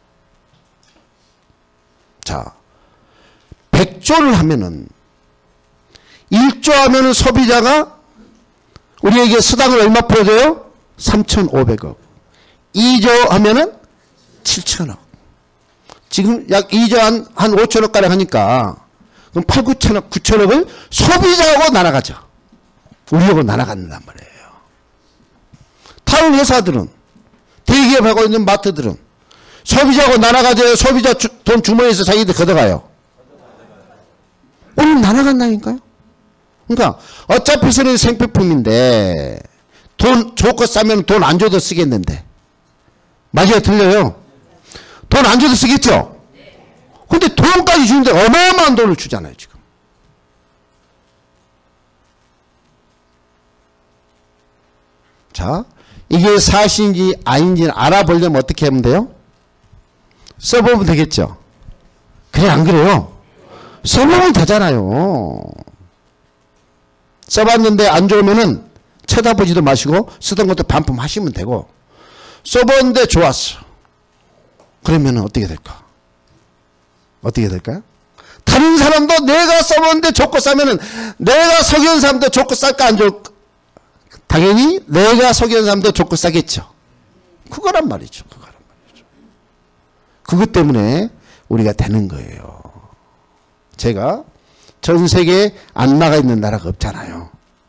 자, 백조를 하면은 일조 하면은 소비자가 우리에게 수당을 얼마 풀어줘요? 삼천오백억. 이조 하면은 칠천억. 지금 약 이조 한, 한 오천억 가량 하니까 그럼 팔, 구천억, 구천억을 소비자하고 날아가죠. 우리하고 날아간단 말이에요. 다른 회사들은 대기업하고 있는 마트들은 소비자하고 날아가져야 소비자 주, 돈 주머니에서 자기들 걷어가요. 오늘 날아간다니까요. 그러니까 어차피 쓰는 생필품인데 돈 좋고 싸면 돈 안 줘도 쓰겠는데. 맞아요? 틀려요? 돈 안 줘도 쓰겠죠? 근데 돈까지 주는데 어마어마한 돈을 주잖아요, 지금. 자, 이게 사실인지 아닌지는 알아보려면 어떻게 하면 돼요? 써보면 되겠죠? 그래, 안 그래요? 써보면 되잖아요. 써봤는데 안 좋으면은 쳐다보지도 마시고 쓰던 것도 반품하시면 되고, 써봤는데 좋았어. 그러면 어떻게 될까? 어떻게 될까요? 다른 사람도 내가 써봤는데 좋고 싸면은 내가 속이는 사람도 좋고 쌀까 안 좋을까? 당연히 내가 속이는 사람도 좋고 싸겠죠. 그거란 말이죠. 그거란 말이죠. 그것 때문에 우리가 되는 거예요. 제가 전 세계에 안 나가 있는 나라가 없잖아요.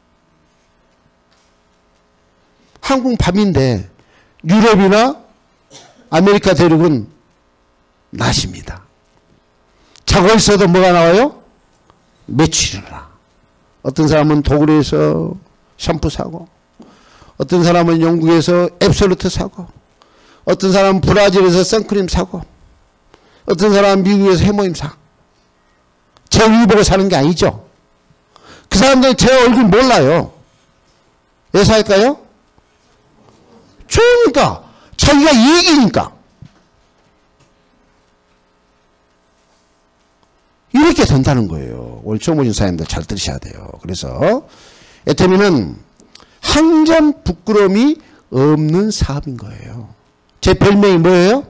한국 밤인데 유럽이나 아메리카 대륙은 낮입니다. 자고 있어도 뭐가 나와요? 매출이 나. 어떤 사람은 독일에서 샴푸 사고, 어떤 사람은 영국에서 앱솔루트 사고, 어떤 사람은 브라질에서 선크림 사고, 어떤 사람은 미국에서 해모임 사. 제 얼굴 보고 사는 게 아니죠. 그 사람들은 제 얼굴 몰라요. 왜 살까요? 좋으니까. 자기가 이익이니까. 이렇게 된다는 거예요. 오늘 처음 오신 사장님들 잘 들으셔야 돼요. 그래서 에테미는 한 점 부끄러움이 없는 사업인 거예요. 제 별명이 뭐예요?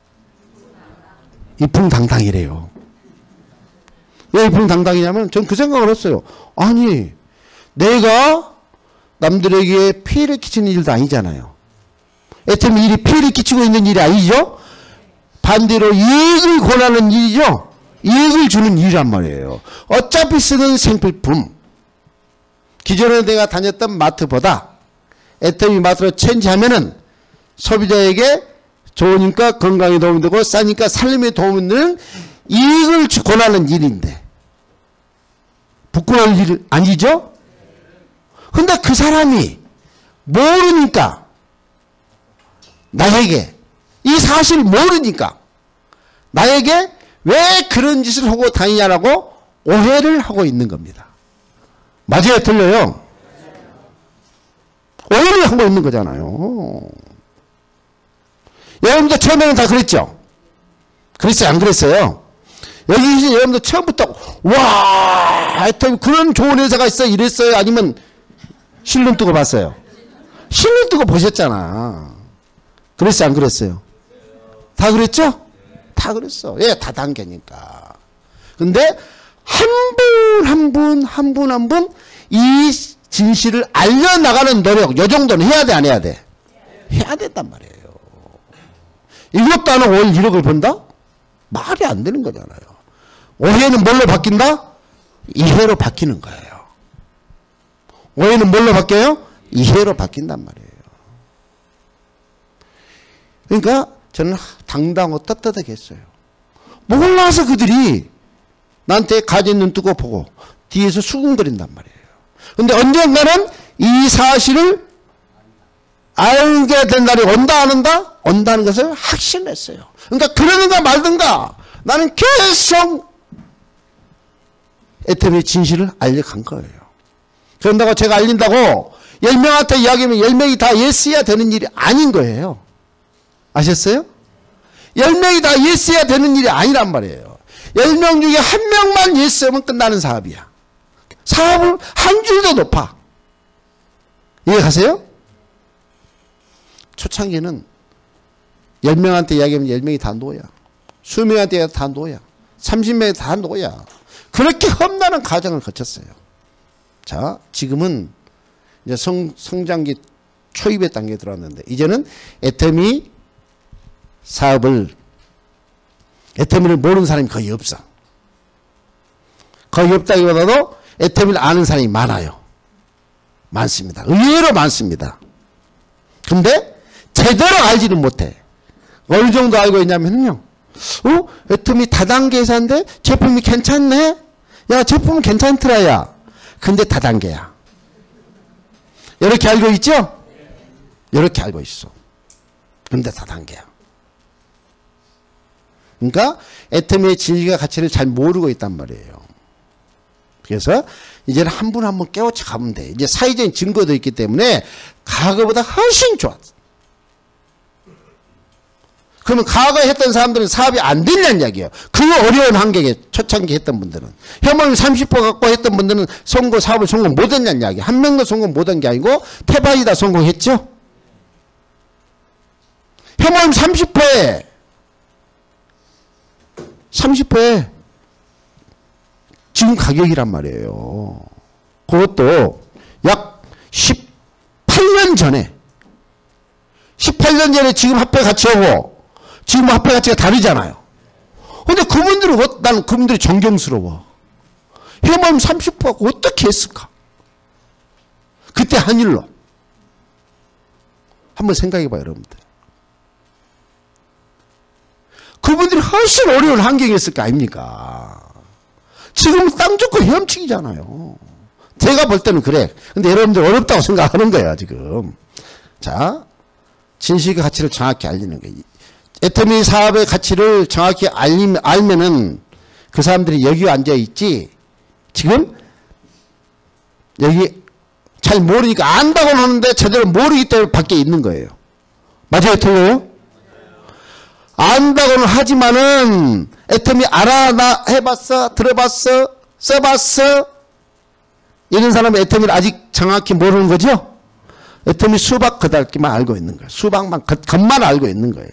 이풍당당이래요. 왜 이풍당당이냐면 전 그 생각을 했어요. 아니 내가 남들에게 피해를 끼치는 일도 아니잖아요. 에테미 일이 피해를 끼치고 있는 일이 아니죠. 반대로 이익을 권하는 일이죠. 이익을 주는 일이란 말이에요. 어차피 쓰는 생필품. 기존에 내가 다녔던 마트보다 에테미 마트로 체인지하면은 소비자에게 좋으니까 건강에 도움이 되고 싸니까 살림에 도움이 되는 이익을 권하는 일인데 부끄러울 일 아니죠? 근데 그 사람이 모르니까 나에게 이 사실을 모르니까 나에게 왜 그런 짓을 하고 다니냐라고 오해를 하고 있는 겁니다. 맞아요? 틀려요? 오해를 하고 있는 거잖아요. 여러분도 처음에는 다 그랬죠? 그랬어요? 안 그랬어요? 여기 계신 여러분들 처음부터 와 하여튼 그런 좋은 회사가 있어 이랬어요? 아니면 실눈 뜨고 봤어요? 실눈 뜨고 보셨잖아. 그랬어요 안 그랬어요? 다 그랬죠? 다 그랬어. 예, 다단계니까. 근데 한 분 한 분 한 분 한 분 이 진실을 알려나가는 노력 요 정도는 해야 돼 안 해야 돼? 해야 된단 말이에요. 이것도 안 하고 월 일억을 번다? 말이 안 되는 거잖아요. 오해는 뭘로 바뀐다? 이해로 바뀌는 거예요. 오해는 뭘로 바뀌어요? 이해로 바뀐단 말이에요. 그러니까 저는 당당하고 떳떳하게 했어요. 몰라서 그들이 나한테 가진 눈 뜨고 보고 뒤에서 수군거린단 말이에요. 근데 언젠가는 이 사실을 알게 된 날이 온다 안 온다? 온다는 것을 확신했어요. 그러니까 그러는가 말든가 나는 계속 애터미의 진실을 알려간 거예요. 그런다고 제가 알린다고 열 명한테 이야기하면 열 명이 다 예스해야 되는 일이 아닌 거예요. 아셨어요? 열 명이 다 예스해야 되는 일이 아니란 말이에요. 열 명 중에 한 명만 예스하면 끝나는 사업이야. 사업을 한 줄도 높아. 이해가세요? 초창기는 열 명한테 이야기하면 열 명이 다 노야. 이십 명한테 다 노야. 삼십 명이 다 노야. 그렇게 험난한 과정을 거쳤어요. 자, 지금은 이제 성, 성장기 초입의 단계에 들어왔는데 이제는 애터미 사업을 애터미를 모르는 사람이 거의 없어. 거의 없다기보다도 애터미를 아는 사람이 많아요. 많습니다. 의외로 많습니다. 근데 제대로 알지는 못해. 어느 정도 알고 있냐면요. 어? 애터미 다단계 회사인데 제품이 괜찮네? 야, 제품은 괜찮더라, 야. 근데 다단계야. 이렇게 알고 있죠? 이렇게 알고 있어. 근데 다단계야. 그러니까 애터미의 진실과 가치를 잘 모르고 있단 말이에요. 그래서 이제는 한 분 한 분 깨우쳐 가면 돼. 이제 사회적인 증거도 있기 때문에 과거보다 훨씬 좋았어. 그러면 과거에 했던 사람들은 사업이 안 됐냐는 이야기예요. 그 어려운 환경에 초창기 했던 분들은. 혐오율 삼십 퍼센트 갖고 했던 분들은 성공, 사업을 성공 못했냐는 이야기. 한 명도 성공 못한 게 아니고 태반이 다 성공했죠. 혐오율 삼십 퍼센트에 삼십 퍼센트에 지금 가격이란 말이에요. 그것도 약 십팔 년 전에 십팔 년 전에 지금 화폐 가치하고 지금 화폐 가치가 다르잖아요. 근데 그분들은 나는 그분들이 존경스러워. 혐오율 삼십 퍼센트하고 어떻게 했을까? 그때 한 일로 한번 생각해봐요, 여러분들. 그분들이 훨씬 어려운 환경이었을 거 아닙니까? 지금 땅 좋고 헤엄치기잖아요. 제가 볼 때는 그래. 근데 여러분들 어렵다고 생각하는 거야, 지금. 자, 진실과 가치를 정확히 알리는 거예요. 애터미 사업의 가치를 정확히 알리, 알면은 그 사람들이 여기 앉아있지, 지금 여기 잘 모르니까 안다고는 하는데 제대로 모르기 때문에 밖에 있는 거예요. 맞아요? 틀려요? 안다고는 하지만은 애터미 알아, 나 해봤어, 들어봤어, 써봤어. 이런 사람은 애터미를 아직 정확히 모르는 거죠? 애터미 수박 그달기만 알고 있는 거예요. 수박만 겉만 알고 있는 거예요.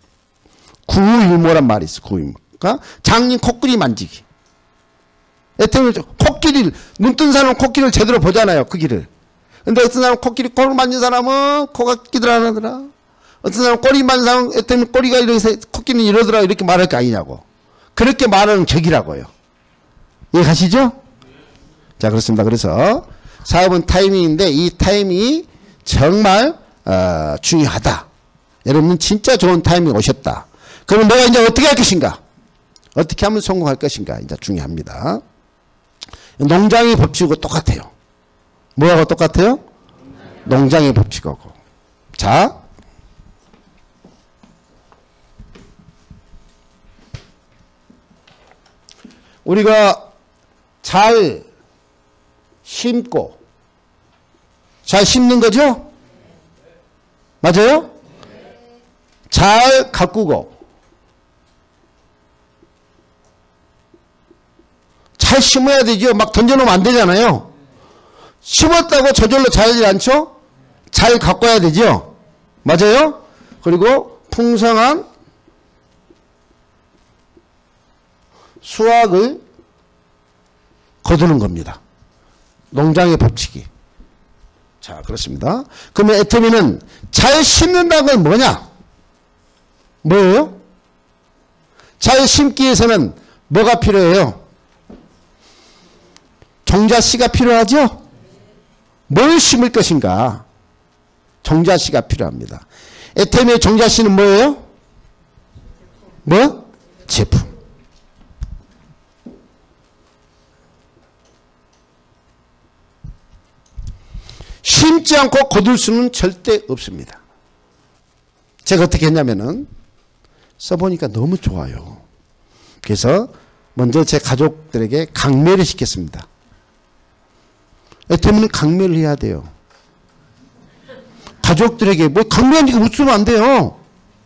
구유모란 말이 있어. 구유모. 그러니까 장님 코끼리 만지기. 애터미 코끼리를 눈 뜬 사람은 코끼리를 제대로 보잖아요. 그 길을. 근데 어떤 사람은 코끼리 코를 만진 사람은 코가 끼들어나더라. 어떤 사람은 꼬리 만진 사람은 애터미 꼬리가 이렇게 코끼리는 이러더라 이렇게 말할 거 아니냐고. 그렇게 말하는 격이라고요. 이해가시죠? 자, 그렇습니다. 그래서 사업은 타이밍인데 이 타이밍이 정말 어, 중요하다. 여러분은 진짜 좋은 타이밍 오셨다. 그럼 내가 이제 어떻게 할 것인가? 어떻게 하면 성공할 것인가? 이제 중요합니다. 농장의 법칙하고 똑같아요. 뭐하고 똑같아요? 농장의 법칙하고. 자, 우리가 잘 심고 잘 심는 거죠? 맞아요? 잘 가꾸고 잘 심어야 되죠. 막 던져놓으면 안 되잖아요. 심었다고 저절로 자라지 않죠? 잘 가꿔야 되죠. 맞아요? 그리고 풍성한 수확을 거두는 겁니다. 농장의 법칙이. 자, 그렇습니다. 그러면 애터미는 잘 심는다는 건 뭐냐? 뭐예요? 잘 심기 위해서는 뭐가 필요해요? 종자씨가 필요하죠? 뭘 심을 것인가? 종자씨가 필요합니다. 애터미의 종자씨는 뭐예요? 뭐? 제품. 심지 않고 거둘 수는 절대 없습니다. 제가 어떻게 했냐면은 써보니까 너무 좋아요. 그래서 먼저 제 가족들에게 강매를 시켰습니다. 애터미는 강매를 해야 돼요. 가족들에게 뭐 강매하니까 웃으면 안 돼요.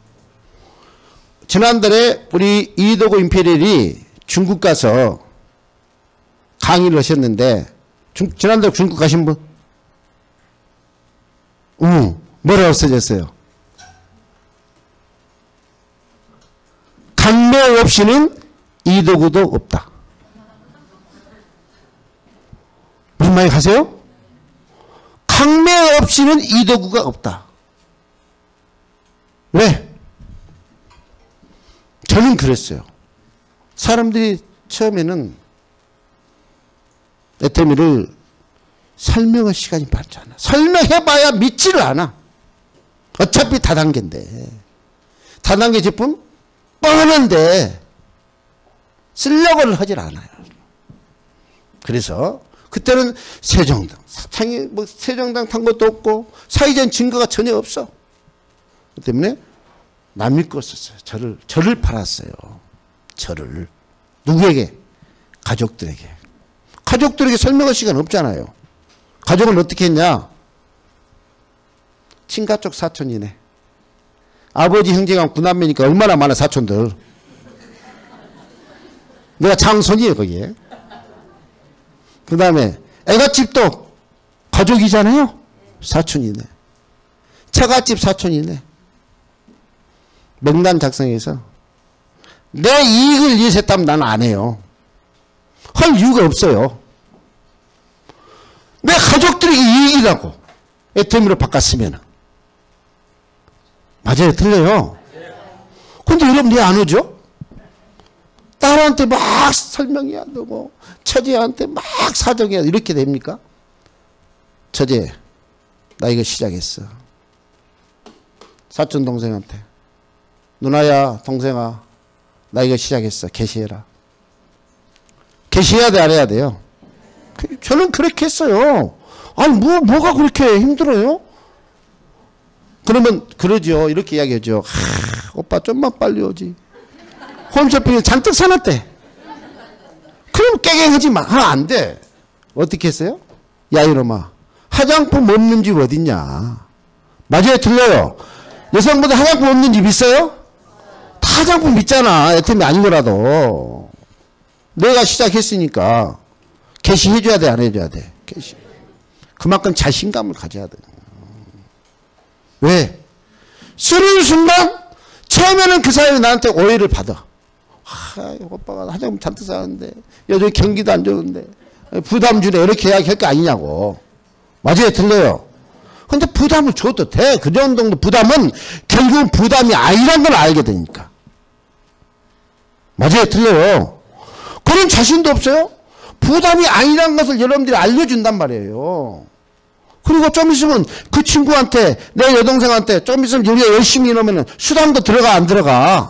지난달에 우리 이도구 임페리얼이 중국 가서 강의를 하셨는데 중, 지난달에 중국 가신 분? 응. 뭐라고 써졌어요? 강매 없이는 이도구도 없다. 무슨 말이 가세요? 강매 없이는 이도구가 없다. 왜? 저는 그랬어요. 사람들이 처음에는 애터미를 설명할 시간이 많잖아. 설명해봐야 믿지를 않아. 어차피 다단계인데. 다단계 제품 뻔한데 쓰려고를 하질 않아요. 그래서 그때는 세종당, 사창이 뭐 세종당 탄 것도 없고 사이전 증거가 전혀 없어. 그 때문에 남 믿고 썼어요. 저를 저를 팔았어요. 저를 누구에게? 가족들에게. 가족들에게 설명할 시간 없잖아요. 가족은 어떻게 했냐? 친가 쪽 사촌이네. 아버지 형제가 구남매니까 얼마나 많아 사촌들. 내가 장손이에요 거기에. 그 다음에 애갓집도 가족이잖아요. 사촌이네. 처갓집 사촌이네. 명단 작성해서 내 이익을 위해서 했다면 나는 안 해요. 할 이유가 없어요. 내 가족들에게 이익이라고 애터미로 바꿨으면. 맞아요? 틀려요? 근데 여러분 왜 안 오죠? 딸한테 막 설명해야 되고 처제한테 막 사정해야 돼. 이렇게 됩니까? 처제 나 이거 시작했어. 사촌 동생한테 누나야 동생아 나 이거 시작했어. 게시해라. 게시해야 돼 안 해야 돼요? 저는 그렇게 했어요. 아니 뭐 뭐가 그렇게 힘들어요? 그러면 그러죠. 이렇게 이야기하죠. 하, 오빠 좀만 빨리 오지. 홈쇼핑에 잔뜩 사놨대. 그럼 깨갱하지 마. 하면 안 돼. 어떻게 했어요? 야 이놈아 화장품 없는 집 어딨냐. 맞아요? 틀려요? 여성보다 화장품 없는 집 있어요? 다 화장품 있잖아. 애터미 아닌 거라도. 내가 시작했으니까 게시해줘야 돼 안 해줘야 돼? 게시. 그만큼 자신감을 가져야 돼. 왜? 쓰는 순간 처음에는 그 사람이 나한테 오해를 받아. 아, 오빠가 화장품 잔뜩 사는데 요즘 경기도 안 좋은데 부담 주네 이렇게 이야기할 거 아니냐고. 맞아요? 틀려요? 근데 부담을 줘도 돼. 그 정도 부담은 결국은 부담이 아니란 걸 알게 되니까. 맞아요? 틀려요? 그런 자신도 없어요? 부담이 아니란 것을 여러분들이 알려준단 말이에요. 그리고 좀 있으면 그 친구한테 내 여동생한테 좀 있으면 우리가 열심히 이러면 수당도 들어가 안 들어가.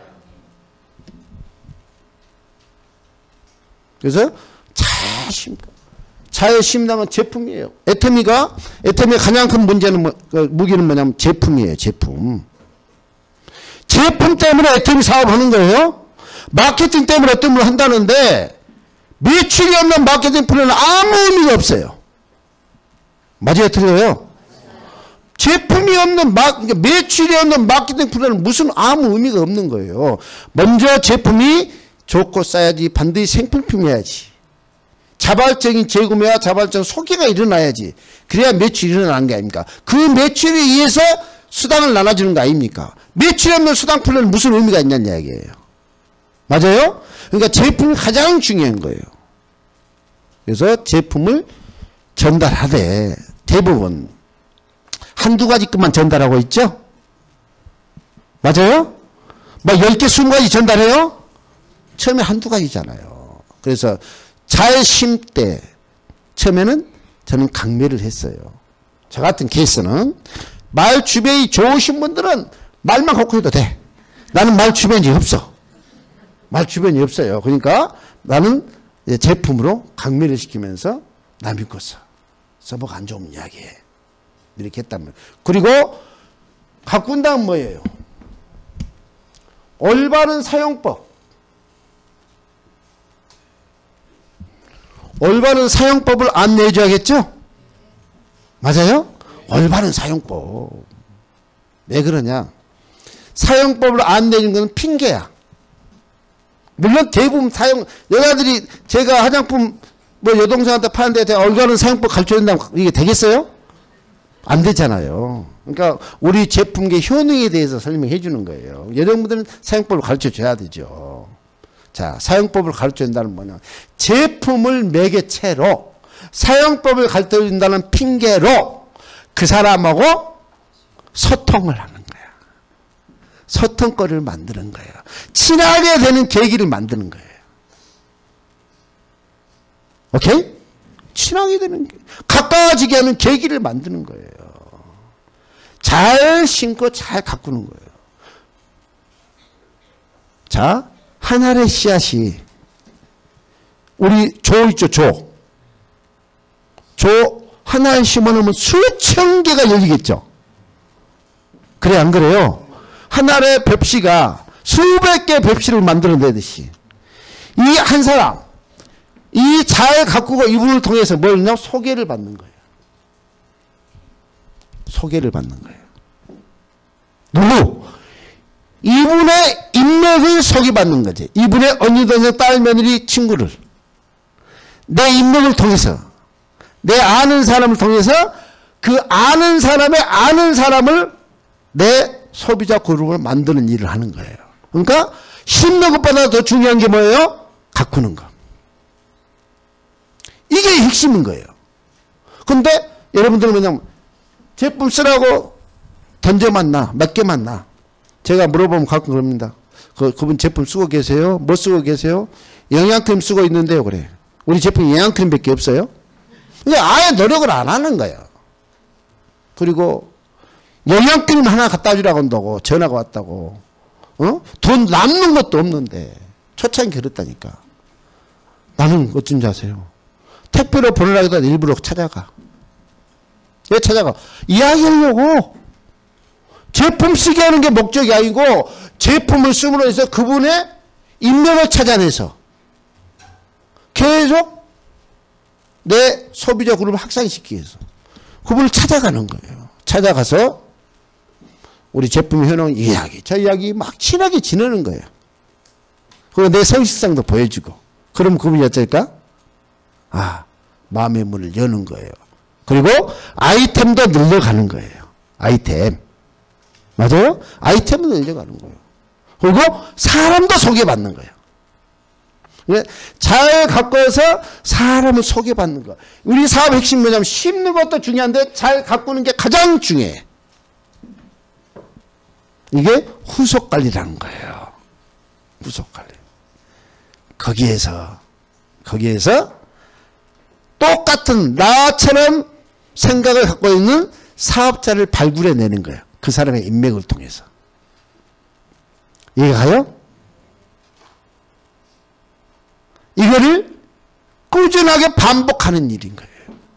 그래서 잘 심, 잘 심는 제품이에요. 애터미가 애터미의 가장 큰 문제는 뭐, 그 무기는 뭐냐면 제품이에요. 제품. 제품 때문에 애터미 사업하는 거예요. 마케팅 때문에 어떤 걸 한다는데 매출이 없는 마케팅 플랜은 아무 의미가 없어요. 맞아요? 틀려요? 제품이 없는 마, 매출이 없는 마케팅 플랜은 무슨 아무 의미가 없는 거예요. 먼저 제품이 좋고 싸야지. 반드시 생필품이어야지. 자발적인 재구매와 자발적인 소개가 일어나야지. 그래야 매출이 일어나는 게 아닙니까? 그 매출에 의해서 수당을 나눠주는 거 아닙니까? 매출이 없는 수당 플랜은 무슨 의미가 있냐는 이야기예요. 맞아요? 그러니까 제품이 가장 중요한 거예요. 그래서 제품을 전달하되 대부분 한두 가지 것만 전달하고 있죠? 맞아요? 뭐 열 개, 이십 가지 전달해요? 처음에 한두 가지잖아요. 그래서 잘 심때 처음에는 저는 강매를 했어요. 저 같은 케이스는 말 주변이 좋으신 분들은 말만 갖고 해도 돼. 나는 말 주변이 없어. 말 주변이 없어요. 그러니까 나는 제품으로 강매를 시키면서 남이 거 써. 서버가 안 좋으면 이야기해. 이렇게 했단 말이에요. 그리고 가꾼 다음 뭐예요? 올바른 사용법. 올바른 사용법을 안내해 줘야겠죠? 맞아요? 올바른 사용법. 왜 그러냐? 사용법을 안내해 주는 건 핑계야. 물론 대부분 사용, 여자들이 제가 화장품 뭐 여동생한테 파는데 올바른 사용법 가르쳐 준다면 이게 되겠어요? 안 되잖아요. 그러니까 우리 제품의 효능에 대해서 설명해 주는 거예요. 여성분들은 사용법을 가르쳐 줘야 되죠. 자, 사용법을 가르쳐 준다는 뭐냐? 제품을 매개체로 사용법을 가르쳐 준다는 핑계로 그 사람하고 소통을 하는 거야. 소통거리를 만드는 거예요. 친하게 되는 계기를 만드는 거예요. 오케이? 친하게 되는, 가까워지게 하는 계기를 만드는 거예요. 잘 심고 잘 가꾸는 거예요. 자, 한 알의 씨앗이, 우리 조 있죠, 조. 조 하나에 심어놓으면 수천 개가 열리겠죠. 그래, 안 그래요? 한 알의 벽씨가 수백 개의 벽씨를 만들어내듯이 이 한 사람, 이 잘 가꾸고 이분을 통해서 뭘 했냐? 소개를 받는 거예요. 소개를 받는 거예요. 누구? 이분의 인맥을 소개받는 거지. 이분의 언니, 동생, 딸, 며느리, 친구를. 내 인맥을 통해서, 내 아는 사람을 통해서 그 아는 사람의 아는 사람을 내 소비자 그룹을 만드는 일을 하는 거예요. 그러니까 심는 것보다 더 중요한 게 뭐예요? 가꾸는 거. 이게 핵심인 거예요. 근데 여러분들은 그냥 제품 쓰라고 던져만 나, 몇 개만 나. 제가 물어보면 가끔 그럽니다. 그, 그분 제품 쓰고 계세요? 뭐 쓰고 계세요? 영양크림 쓰고 있는데요. 그래. 우리 제품 영양크림 밖에 없어요? 근데 아예 노력을 안 하는 거예요. 그리고 영양크림 하나 갖다 주라고 한다고 전화가 왔다고. 어? 돈 남는 것도 없는데 초창이 그렇다니까. 나는 어쩐지 아세요? 택배로 보내라기도 일부러 찾아가. 왜 찾아가? 이야기하려고. 제품 쓰게 하는 게 목적이 아니고 제품을 쓰므로 해서 그분의 인맥을 찾아내서 계속 내 소비자 그룹을 확산시키기 위해서 그분을 찾아가는 거예요. 찾아가서 우리 제품 효능 이야기, 저 이야기 막 친하게 지내는 거예요. 그리고 내 성실성도 보여주고. 그럼 그분이 어쩔까? 아, 마음의 문을 여는 거예요. 그리고 아이템도 늘려가는 거예요. 아이템. 맞아요? 아이템을 늘려가는 거예요. 그리고 사람도 소개받는 거예요. 잘 가꿔서 사람을 소개받는 거. 우리 사업 핵심 뭐냐면 심는 것도 중요한데 잘 가꾸는 게 가장 중요해. 이게 후속관리라는 거예요. 후속관리. 거기에서 거기에서 똑같은 나처럼 생각을 갖고 있는 사업자를 발굴해내는 거예요. 그 사람의 인맥을 통해서. 이해가요? 이거를 꾸준하게 반복하는 일인 거예요.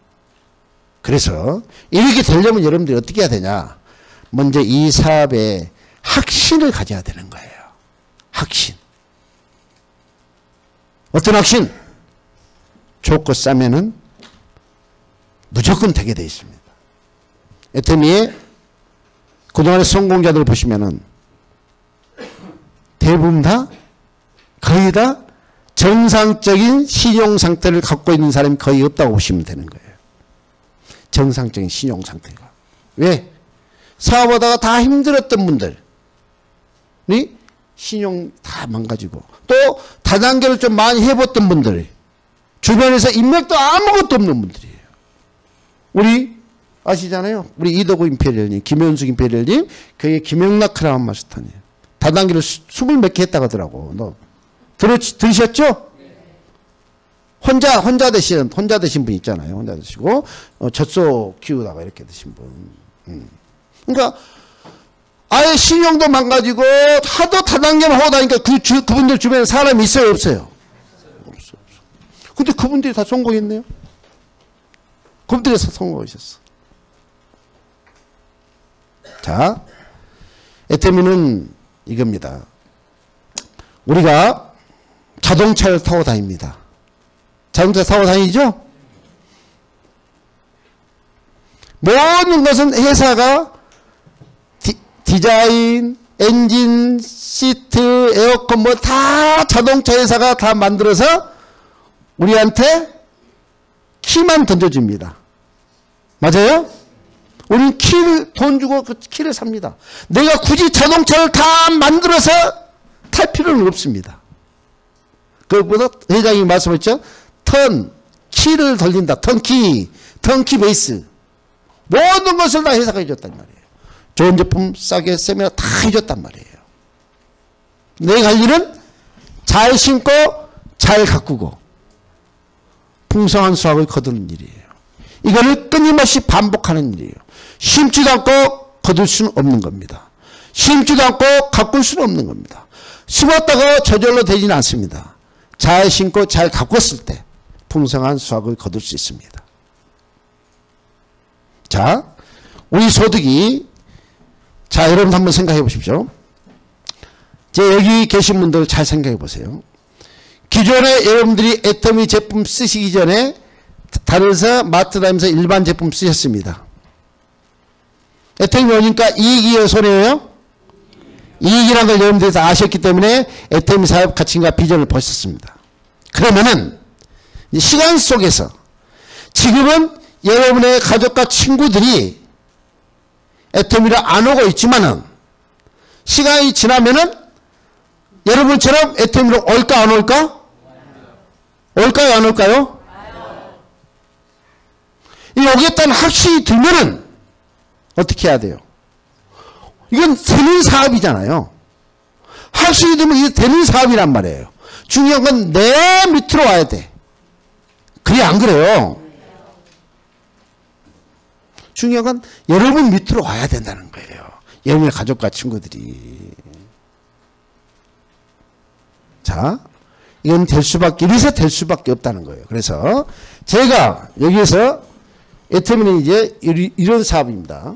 그래서 이렇게 되려면 여러분들이 어떻게 해야 되냐? 먼저 이 사업에 확신을 가져야 되는 거예요. 확신. 어떤 확신? 좋고 싸면은 무조건 되게 돼 있습니다. 애터미의 그동안의 성공자들 보시면은 대부분 다 거의 다 정상적인 신용 상태를 갖고 있는 사람이 거의 없다고 보시면 되는 거예요. 정상적인 신용 상태가. 왜? 사업하다가 다 힘들었던 분들이 신용 다 망가지고, 또 다단계를 좀 많이 해봤던 분들이 주변에서 인맥도 아무것도 없는 분들이에요. 우리 아시잖아요. 우리 이덕우 임페리얼님, 김현숙 임페리얼님, 그게 김영락 크라운 마스터님. 다단계를 스물 몇 개 했다고 하더라고. 너 들으, 들으셨죠? 혼자, 혼자 되신, 혼자 되신 분 있잖아요. 혼자 되시고, 어, 젖소 키우다가 이렇게 되신 분. 음. 그러니까, 아예 신용도 망가지고, 하도 다단계만 하고 다니까 그, 주, 그분들 주변에 사람이 있어요? 없어요? 없어, 없어. 근데 그분들이 다 성공했네요? 그분들이 다 성공하셨어. 자, 에테미는 이겁니다. 우리가 자동차를 타고 다닙니다. 자동차 타고 다니죠? 모든 것은 회사가 디, 디자인, 엔진, 시트, 에어컨 뭐 다 자동차 회사가 다 만들어서 우리한테 키만 던져줍니다. 맞아요? 우리는 키를, 돈 주고 그 키를 삽니다. 내가 굳이 자동차를 다 만들어서 탈 필요는 없습니다. 그것보다 회장님이 말씀하셨죠? 턴, 키를 돌린다. 턴키, 턴키 베이스. 모든 것을 다 회사가 해줬단 말이에요. 좋은 제품 싸게 세미나 다 해줬단 말이에요. 내가 할 일은 잘 신고 잘 가꾸고 풍성한 수확을 거두는 일이에요. 이거를 끊임없이 반복하는 일이에요. 심지도 않고 거둘 수는 없는 겁니다. 심지도 않고 가꿀 수는 없는 겁니다. 심었다고 저절로 되지는 않습니다. 잘 심고 잘 가꿨을 때 풍성한 수확을 거둘 수 있습니다. 자, 우리 소득이, 자, 여러분 한번 생각해 보십시오. 제 여기 계신 분들 잘 생각해 보세요. 기존에 여러분들이 애터미 제품 쓰시기 전에 다른 회사 마트 다니면서 일반 제품 쓰셨습니다. 애터미 뭐니까 이익이에요, 손해예요? 이익이라는 걸 여러분들이 다 아셨기 때문에 애터미 사업 가치과 비전을 보셨습니다. 그러면은 시간 속에서 지금은 여러분의 가족과 친구들이 애터미를 안 오고 있지만은 시간이 지나면은 여러분처럼 애터미로 올까 안 올까? 올까요 안 올까요? 이 오겠다는 확신이 들면은 어떻게 해야 돼요? 이건 되는 사업이잖아요. 확신이 들면 이게 되는 사업이란 말이에요. 중요한 건 내 밑으로 와야 돼. 그래 안 그래요? 중요한 건 여러분 밑으로 와야 된다는 거예요. 여러분의 가족과 친구들이. 자, 이건 될 수밖에, 이래서 될 수밖에 없다는 거예요. 그래서 제가 여기에서 애터미는 이제 이런 사업입니다.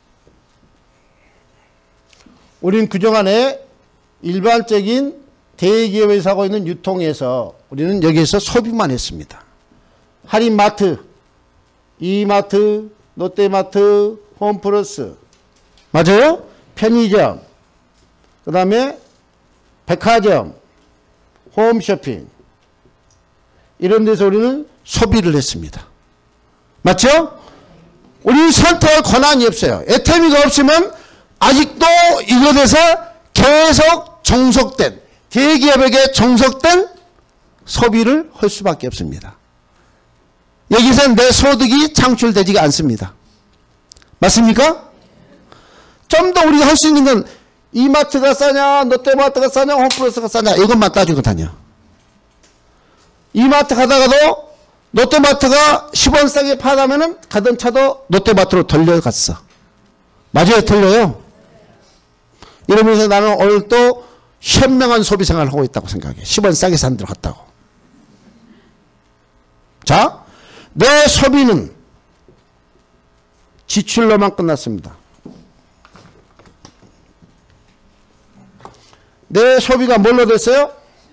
우리는 그동안에 일반적인 대기업에서 하고 있는 유통에서 우리는 여기에서 소비만 했습니다. 할인마트, 이마트, 롯데마트, 홈플러스, 맞아요? 편의점, 그 다음에 백화점, 홈쇼핑, 이런 데서 우리는 소비를 했습니다. 맞죠? 우리는 선택할 권한이 없어요. 애터미가 없으면 아직도 이곳에서 계속 종속된, 대기업에게 종속된 소비를 할 수밖에 없습니다. 여기서 내 소득이 창출되지가 않습니다. 맞습니까? 좀 더 우리가 할 수 있는 건 이마트가 싸냐, 롯데마트가 싸냐, 홈플러스가 싸냐, 이것만 따지고 다녀. 이마트 가다가도 롯데마트가 십 원 싸게 파다면은 가던 차도 롯데마트로 돌려갔어. 맞아요? 틀려요? 이러면서 나는 오늘 또 현명한 소비 생활을 하고 있다고 생각해. 십 원 싸게 산 데로 갔다고. 자, 내 소비는 지출로만 끝났습니다. 내 소비가 뭘로 됐어요?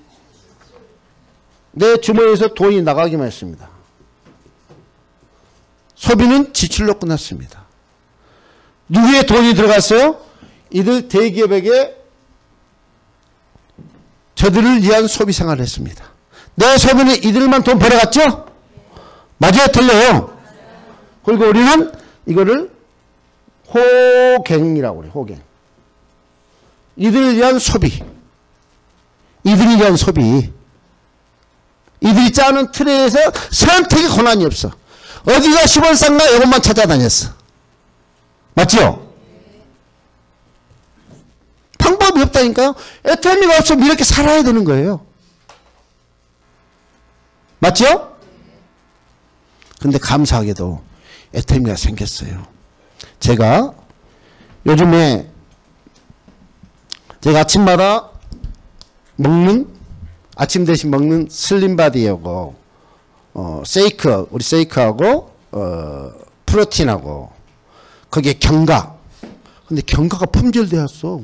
내 주머니에서 돈이 나가기만 했습니다. 소비는 지출로 끝났습니다. 누구의 돈이 들어갔어요? 이들 대기업에게 저들을 위한 소비 생활을 했습니다. 내 소비는 이들만 돈 벌어갔죠? 맞아요? 틀려요? 그리고 우리는 이거를 호갱이라고 그래요. 호갱. 이들에 대한 소비. 이들에 대한 소비. 이들이 짜는 틀에서 선택의 권한이 없어. 어디가 시골 싼가 이것만 찾아다녔어. 맞죠? 방법이 없다니까요. 애터미가 없으면 이렇게 살아야 되는 거예요. 맞죠? 근데 감사하게도 애터미가 생겼어요. 제가 요즘에 제가 아침마다 먹는 아침 대신 먹는 슬림바디하고 어, 세이크 우리 세이크하고 어, 프로틴하고 거기에 경과. 근데 경과가 품절되었어.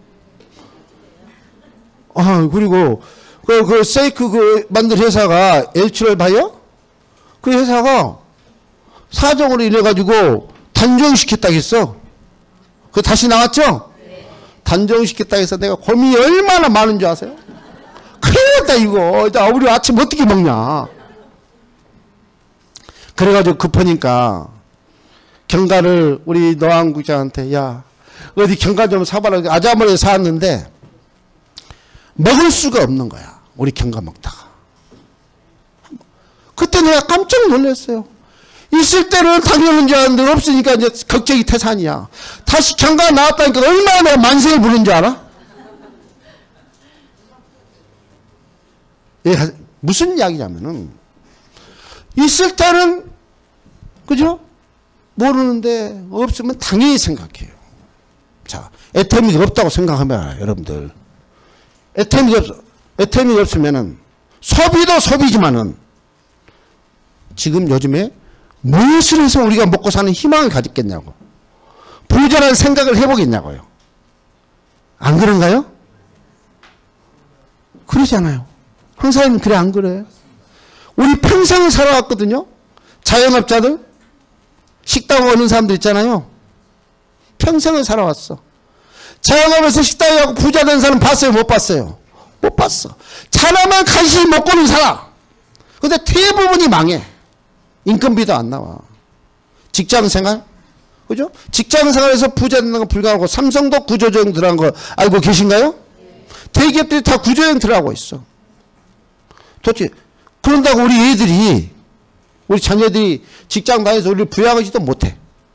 아 그리고 그, 그 세이크 그 만든 회사가 엘츄럴 바이오 그 회사가 사정으로 인해 가지고 단종시켰다고 했어. 그 다시 나왔죠? 네. 단종시켰다고 해서 내가 고민이 얼마나 많은 줄 아세요? 큰일 났다 이거. 우리 아침 어떻게 먹냐. 그래가지고 급하니까 경과를 우리 노한국장한테 야 어디 경과 좀 사봐라. 아자머리에 사왔는데 먹을 수가 없는 거야. 우리 경과 먹다가. 그때 내가 깜짝 놀랐어요. 있을 때는 당연한 줄 알았는데 없으니까 이제 걱정이 태산이야. 다시 경과 나왔다니까 얼마나 내가 만세를 부른 줄 알아? 예, 무슨 이야기냐면은 있을 때는 그죠? 모르는데 없으면 당연히 생각해요. 자, 애터미가 없다고 생각하면 여러분들 애터미가 없어. 애터미가 없으면은 소비도 소비지만은 지금 요즘에 무엇을 해서 우리가 먹고 사는 희망을 가졌겠냐고. 부자라는 생각을 해보겠냐고요. 안 그런가요? 그러잖아요. 황사님 그래 안 그래? 우리 평생을 살아왔거든요. 자영업자들 식당 오는 사람들 있잖아요. 평생을 살아왔어. 자영업에서 식당에 가고 부자 된 사람 봤어요? 못 봤어요? 못 봤어. 차나만 간신히 먹고는 살아. 근데 대부분이 망해. 인건비도 안 나와. 직장생활? 그죠? 직장생활에서 부자 되는 건 불가하고 삼성도 구조조정 들어간 거 알고 계신가요? 대기업들이 다 구조조정 들어가고 있어. 도대체 그런다고 우리 애들이 우리 자녀들이 직장 다녀서 우리를 부양하지도 못해.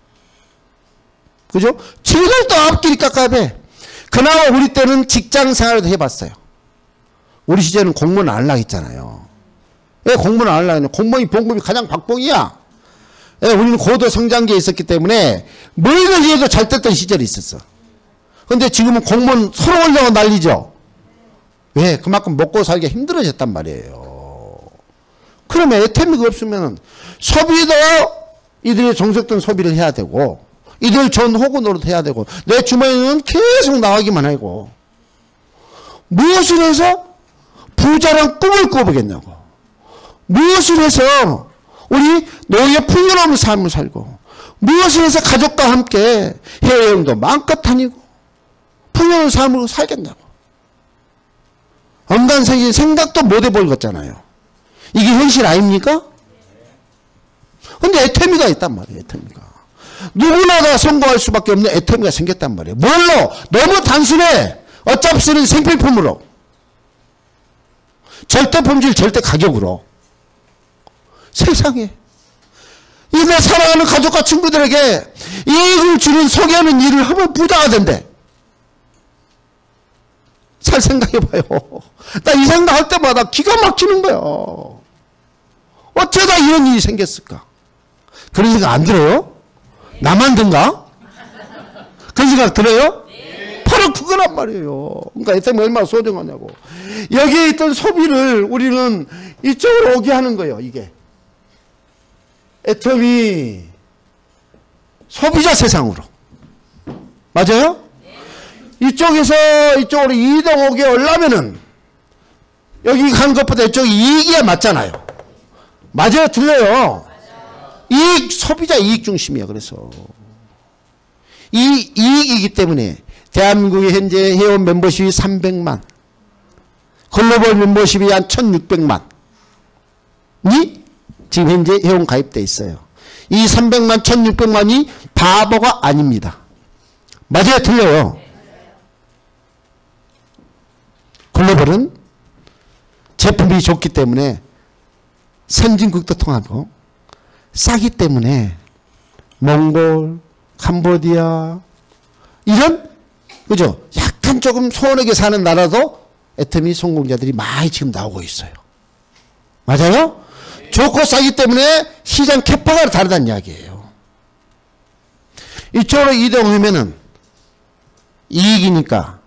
그죠? 즐거울 또 앞길이 깝깝해. 그나마 우리 때는 직장 생활도 해봤어요. 우리 시절에는 공무원 안 하려고 했잖아요. 왜 공무원 안 하려고 했냐? 공무원이 봉급이 가장 박봉이야. 왜? 우리는 고도 성장기에 있었기 때문에 뭐든지 해도 잘 됐던 시절이 있었어. 근데 지금은 공무원 서로 올려고 난리죠. 왜? 그만큼 먹고 살기가 힘들어졌단 말이에요. 그러면 애터미가 없으면 소비도 이들의 정석된 소비를 해야 되고 이들 전 호구 노릇 해야 되고 내 주머니는 계속 나가기만 하고 무엇을 해서 부자란 꿈을 꿔보겠냐고. 무엇을 해서 우리 노예 풍요로운 삶을 살고 무엇을 해서 가족과 함께 해외여행도 마음껏 다니고 풍요로운 삶으로 살겠냐고. 엄간생긴 생각도 못 해볼 거잖아요. 이게 현실 아닙니까? 근데 애터미가 있단 말이에요. 애터미가. 누구나 다 성공할 수밖에 없는 애터미가 생겼단 말이에요. 뭘로? 너무 단순해. 어차피 쓰는 생필품으로. 절대 품질 절대 가격으로. 세상에. 이 내 사랑하는 가족과 친구들에게 이익을 주는 소개하는 일을 하면 부자가 된대. 잘 생각해봐요. 나 이 생각할 때마다 기가 막히는 거예요. 어쩌다 이런 일이 생겼을까? 그런 생각 안 들어요? 나만 든가? 그런 생각 들어요? 네. 바로 그거란 말이에요. 그러니까 애터미 얼마나 소중하냐고. 여기에 있던 소비를 우리는 이쪽으로 오게 하는 거예요. 이게 애터미 소비자 세상으로. 맞아요? 이쪽에서 이쪽으로 이동 오게 오려면은 여기 간 것보다 이쪽이 이익이야 맞잖아요. 맞아요? 틀려요? 이익, 소비자 이익 중심이야. 그래서 이 이익이기 때문에 대한민국의 현재 회원 멤버십이 삼백만, 글로벌 멤버십이 한 천육백만, 지금 현재 회원 가입돼 있어요. 이 삼백만, 천육백만이 바보가 아닙니다. 맞아요? 틀려요? 글로벌은 제품이 좋기 때문에 선진국도 통하고 싸기 때문에 몽골, 캄보디아 이런 그죠? 약간 조금 소원하게 사는 나라도 애터미 성공자들이 많이 지금 나오고 있어요. 맞아요? 좋고 싸기 때문에 시장 캐파가 다르다는 이야기예요. 이쪽으로 이동하면은 이익이니까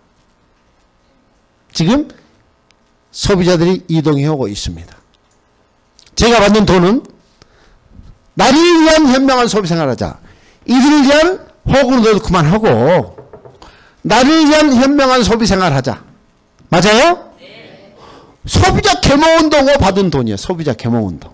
지금 소비자들이 이동해 오고 있습니다. 제가 받는 돈은 나를 위한 현명한 소비생활하자. 이들을 위한 호구는 너도 그만하고 나를 위한 현명한 소비생활하자. 맞아요? 네. 소비자 계몽운동으로 받은 돈이에요. 소비자 계몽운동.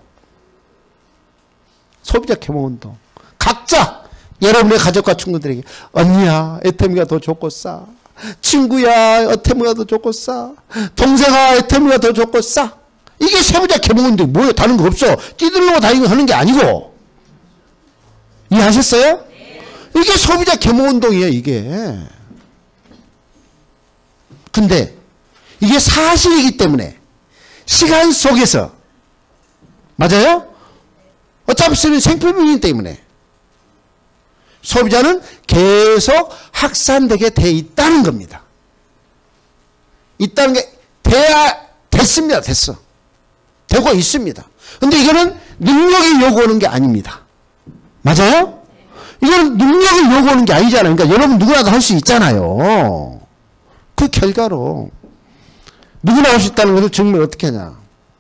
소비자 계몽운동. 각자 여러분의 가족과 친구들에게 언니야 애터미가 더 좋고 싸. 친구야 애터미가 더 좋고 싸. 동생아 애터미가 더 좋고 싸. 이게 소비자 계몽운동이 뭐예요? 다른 거 없어. 뛰들고 다니고 하는 게 아니고. 이해하셨어요? 네. 이게 소비자 계몽운동이에요. 이게. 근데 이게 사실이기 때문에 시간 속에서 맞아요? 어차피 쓰는 생필품이기 때문에 소비자는 계속 확산되게 돼 있다는 겁니다. 있다는 게 돼야 됐습니다. 됐어. 되고 있습니다. 근데 이거는 능력이 요구하는 게 아닙니다. 맞아요? 이거는 능력을 요구하는 게 아니잖아요. 그러니까 여러분 누구나도 할 수 있잖아요. 그 결과로 누구나 할 수 있다는 것을 증명을 어떻게 하냐.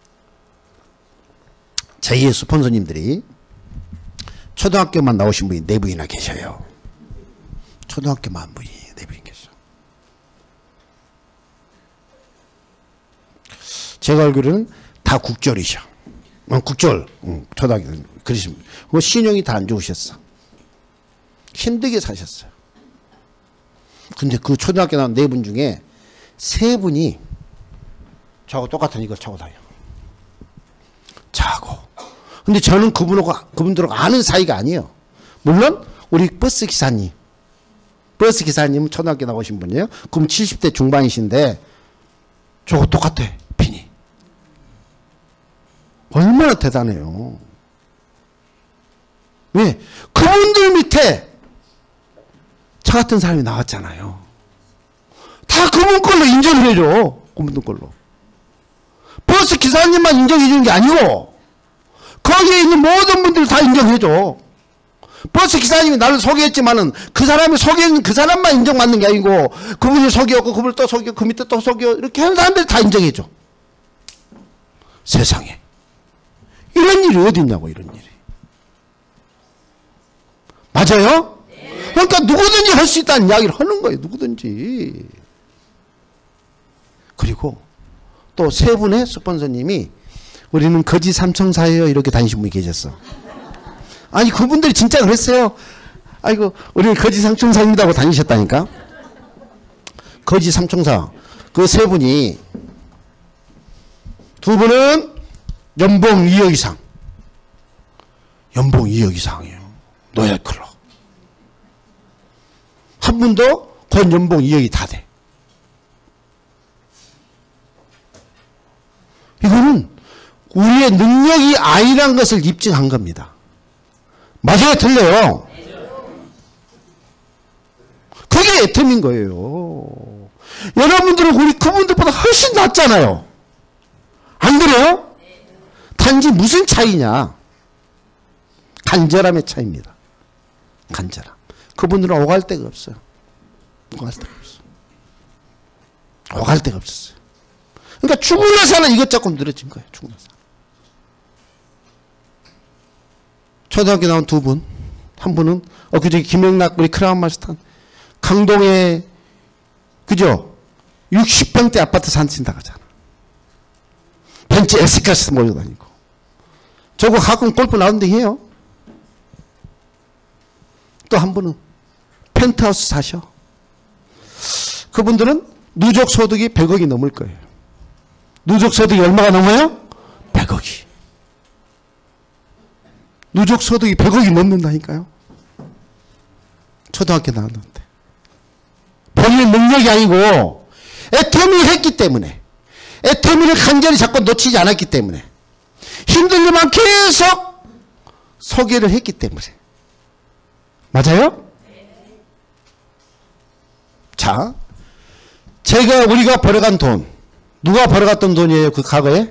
저희의 스폰서님들이 초등학교만 나오신 분이 네 분이나 계셔요. 초등학교만 분이 네 분이 계셔. 제가 알기로는 다 국졸이셔. 어, 국졸. 응, 초등학교 그러시면 뭐 신용이 다 안 좋으셨어. 힘들게 사셨어요. 근데 그 초등학교 나온 네 분 중에 세 분이 저하고 똑같은 이걸 차고 다녀. 자고. 근데 저는 그분하고, 그분들하고 아는 사이가 아니에요. 물론, 우리 버스 기사님. 버스 기사님은 초등학교 나오신 분이에요. 그럼 칠십 대 중반이신데, 저하고 똑같아. 핀이. 얼마나 대단해요. 왜? 그분들 밑에 저 같은 사람이 나왔잖아요. 다 그분 걸로 인정을 해줘. 그분들 걸로. 버스 기사님만 인정해 주는 게 아니고 거기에 있는 모든 분들 다 인정해줘. 버스 기사님이 나를 소개했지만은 그 사람이 소개했는 그 사람만 인정받는 게 아니고 그분이 소개했고 그분을 또 소개, 그 밑에 또 소개 이렇게 하는 사람들이 다 인정해줘. 세상에. 이런 일이 어디 있냐고 이런 일이. 맞아요? 그러니까 누구든지 할 수 있다는 이야기를 하는 거예요. 누구든지. 그리고 또 세 분의 스폰서님이 우리는 거지 삼총사예요 이렇게 다니신 분이 계셨어. 아니 그분들이 진짜 그랬어요. 아이고 우리는 거지 삼총사입니다 하고 다니셨다니까. 거지 삼총사 그 세 분이 두 분은 연봉 이억 이상. 연봉 이억 이상이에요. 노예 클럽. 한 분도 곧 연봉 이억이 다 돼. 이거는 우리의 능력이 아니란 것을 입증한 겁니다. 맞아요? 틀려요? 그게 애터미인 거예요. 여러분들은 우리 그분들보다 훨씬 낫잖아요. 안 그래요? 단지 무슨 차이냐? 간절함의 차이입니다. 간절함. 그분들은 오갈 데가 없어요. 오갈 데가 없어. 오갈 데가 없었어요. 그러니까 죽으면서는 이것저것 늘어진 거예요. 죽으면서. 초등학교 나온 두 분. 한 분은 엊그제 김영락 우리 크라운 마스터 강동에 그죠? 육십 평대 아파트 산친다 가잖아. 벤츠 S클래스 몰고 다니고. 저거 가끔 골프 나오는데 해요. 또 한 분은 펜트하우스 사셔. 그분들은 누적 소득이 백억이 넘을 거예요. 누적 소득이 얼마가 넘어요? 백억이. 누적 소득이 백억이 넘는다니까요. 초등학교 나왔는데. 본인의 능력이 아니고 애터미를 했기 때문에, 애터미를 간절히 자꾸 놓치지 않았기 때문에, 힘들지만 계속 소개를 했기 때문에. 맞아요? 자, 제가 우리가 벌어간 돈, 누가 벌어갔던 돈이에요? 그 과거에?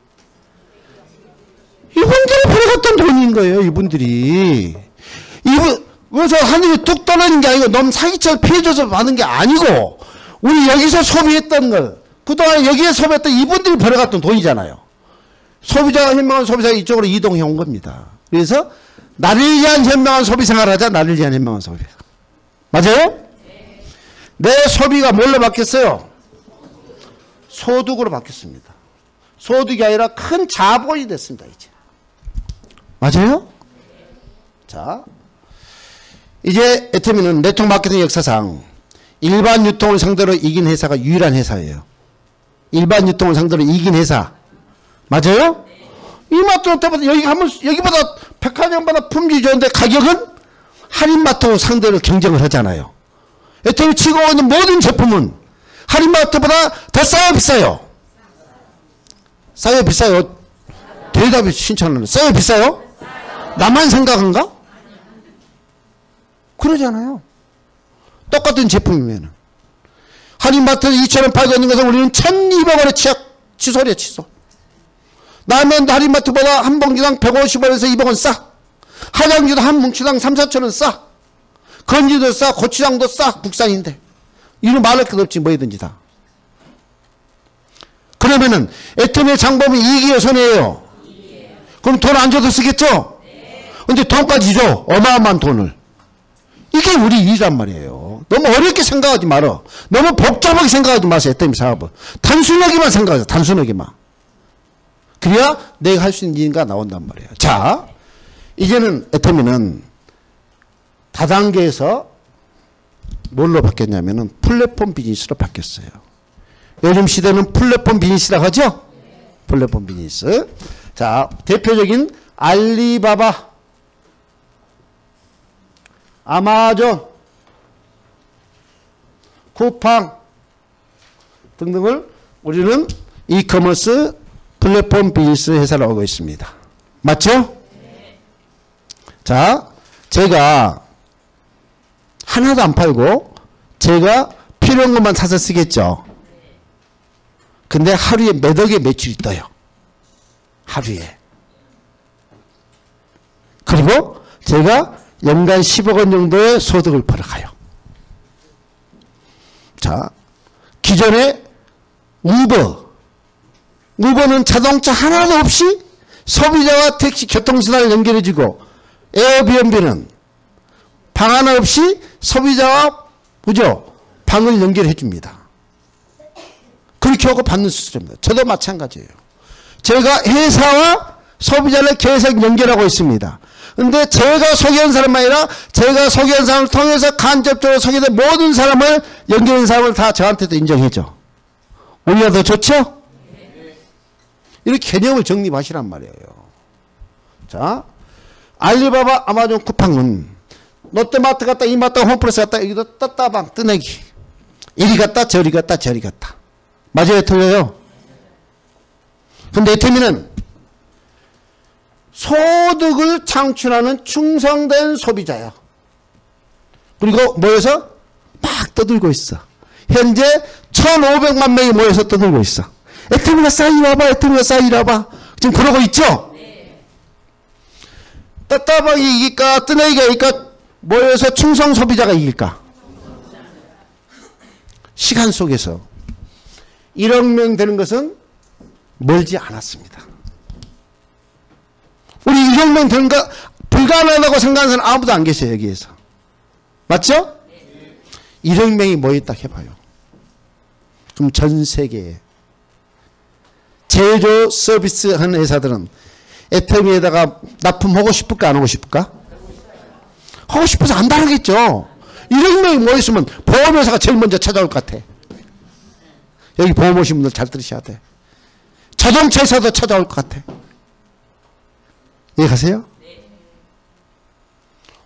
이분들이 벌어갔던 돈인 거예요. 이분들이. 이분 그래서 하늘이 뚝 떨어진 게 아니고 너무 사기쳐 피해줘서 받은 게 아니고 우리 여기서 소비했던 걸 그동안 여기에 소비했던 이분들이 벌어갔던 돈이잖아요. 소비자가 현명한 소비자가 이쪽으로 이동해 온 겁니다. 그래서 나를 위한 현명한 소비 생활을 하자. 나를 위한 현명한 소비. 맞아요? 네. 내 소비가 뭘로 바뀌었어요? 소득으로 바뀌었습니다. 소득이 아니라 큰 자본이 됐습니다. 이제. 맞아요? 자, 이제 애터미는 네트워크 마케팅 역사상 일반 유통을 상대로 이긴 회사가 유일한 회사예요. 일반 유통을 상대로 이긴 회사. 맞아요? 이마트 때보다 여기 가면 여기보다 백화점보다 품질이 좋은데 가격은 할인마트 상대로 경쟁을 하잖아요. 애터미 치고 있는 모든 제품은 할인마트보다 더 싸요, 비싸요? 싸요, 비싸요? 대답이 신청하는 싸요, 비싸요? 나만 생각한가? 그러잖아요. 똑같은 제품이면 할인마트에서 이천 원 팔고 있는 것을 우리는 천이백 원에 취약, 취소래 취소. 라면 할인마트보다 한 봉지당 백오십 원에서 이백 원 싸. 화장지도 한 뭉치당 삼, 사천 원 싸. 건지도 싸, 고추장도 싸. 국산인데 이런 말할 것 없지 뭐든지 다. 그러면은 애터미의 장범은 이익이에요, 손해예요? 그럼 돈 안 줘도 쓰겠죠? 근데 돈까지 줘. 어마어마한 돈을. 이게 우리 일이란 말이에요. 너무 어렵게 생각하지 말어. 너무 복잡하게 생각하지 마세요. 애터미 사업은. 단순하게만 생각하세요. 단순하게만. 그래야 내가 할 수 있는 일인가 나온단 말이에요. 자, 이제는 애터미는 다단계에서 뭘로 바뀌었냐면은 플랫폼 비즈니스로 바뀌었어요. 요즘 시대는 플랫폼 비즈니스라고 하죠? 플랫폼 비즈니스. 자, 대표적인 알리바바, 아마존, 쿠팡 등등을 우리는 이커머스 플랫폼 비즈니스 회사라고 하고 있습니다. 맞죠? 네. 자, 제가 하나도 안 팔고 제가 필요한 것만 사서 쓰겠죠. 근데 하루에 몇 억의 매출이 떠요. 하루에. 그리고 제가 연간 십억 원 정도의 소득을 벌어가요. 자, 기존에 우버, 우버는 자동차 하나도 없이 소비자와 택시 교통수단을 연결해주고, 에어비앤비는 방 하나 없이 소비자와 그죠? 방을 연결해줍니다. 그렇게 하고 받는 수수료입니다. 저도 마찬가지예요. 제가 회사와 소비자를 계속 연결하고 있습니다. 근데 제가 소개한 사람만 아니라 제가 소개한 사람을 통해서 간접적으로 소개된 모든 사람을 연결한 사람을 다 저한테도 인정해줘. 우리가 더 좋죠? 이렇게 개념을 정립하시란 말이에요. 자, 알리바바, 아마존, 쿠팡은 롯데마트 갔다 이마트 홈플러스 갔다 여기도 떴다방 뜨내기. 이리 갔다 저리 갔다 저리 갔다. 맞아요, 틀려요? 근데 애터미는 소득을 창출하는 충성된 소비자야. 그리고 모여서 막 떠들고 있어. 현재 천오백만 명이 모여서 떠들고 있어. 애터미가 싸이라봐, 애터미가 싸이라봐. 지금 그러고 있죠? 네. 떴다방이 이길까, 뜨내기가 이길까, 모여서 충성 소비자가 이길까? 시간 속에서 일억 명 되는 것은 멀지 않았습니다. 우리 일억 명 되는 거 불가능하다고 생각하는 사람 아무도 안 계세요, 여기에서. 맞죠? 네. 일억 명이 모였다 해봐요. 그럼 전 세계에 제조 서비스 하는 회사들은 애터미에다가 납품하고 싶을까, 안 하고 싶을까? 하고 싶어서 안 다르겠죠. 일억 명이 모였으면 보험회사가 제일 먼저 찾아올 것 같아. 여기 보험 오신 분들 잘 들으셔야 돼. 자동차 회사도 찾아올 것 같아. 이해가세요? 네.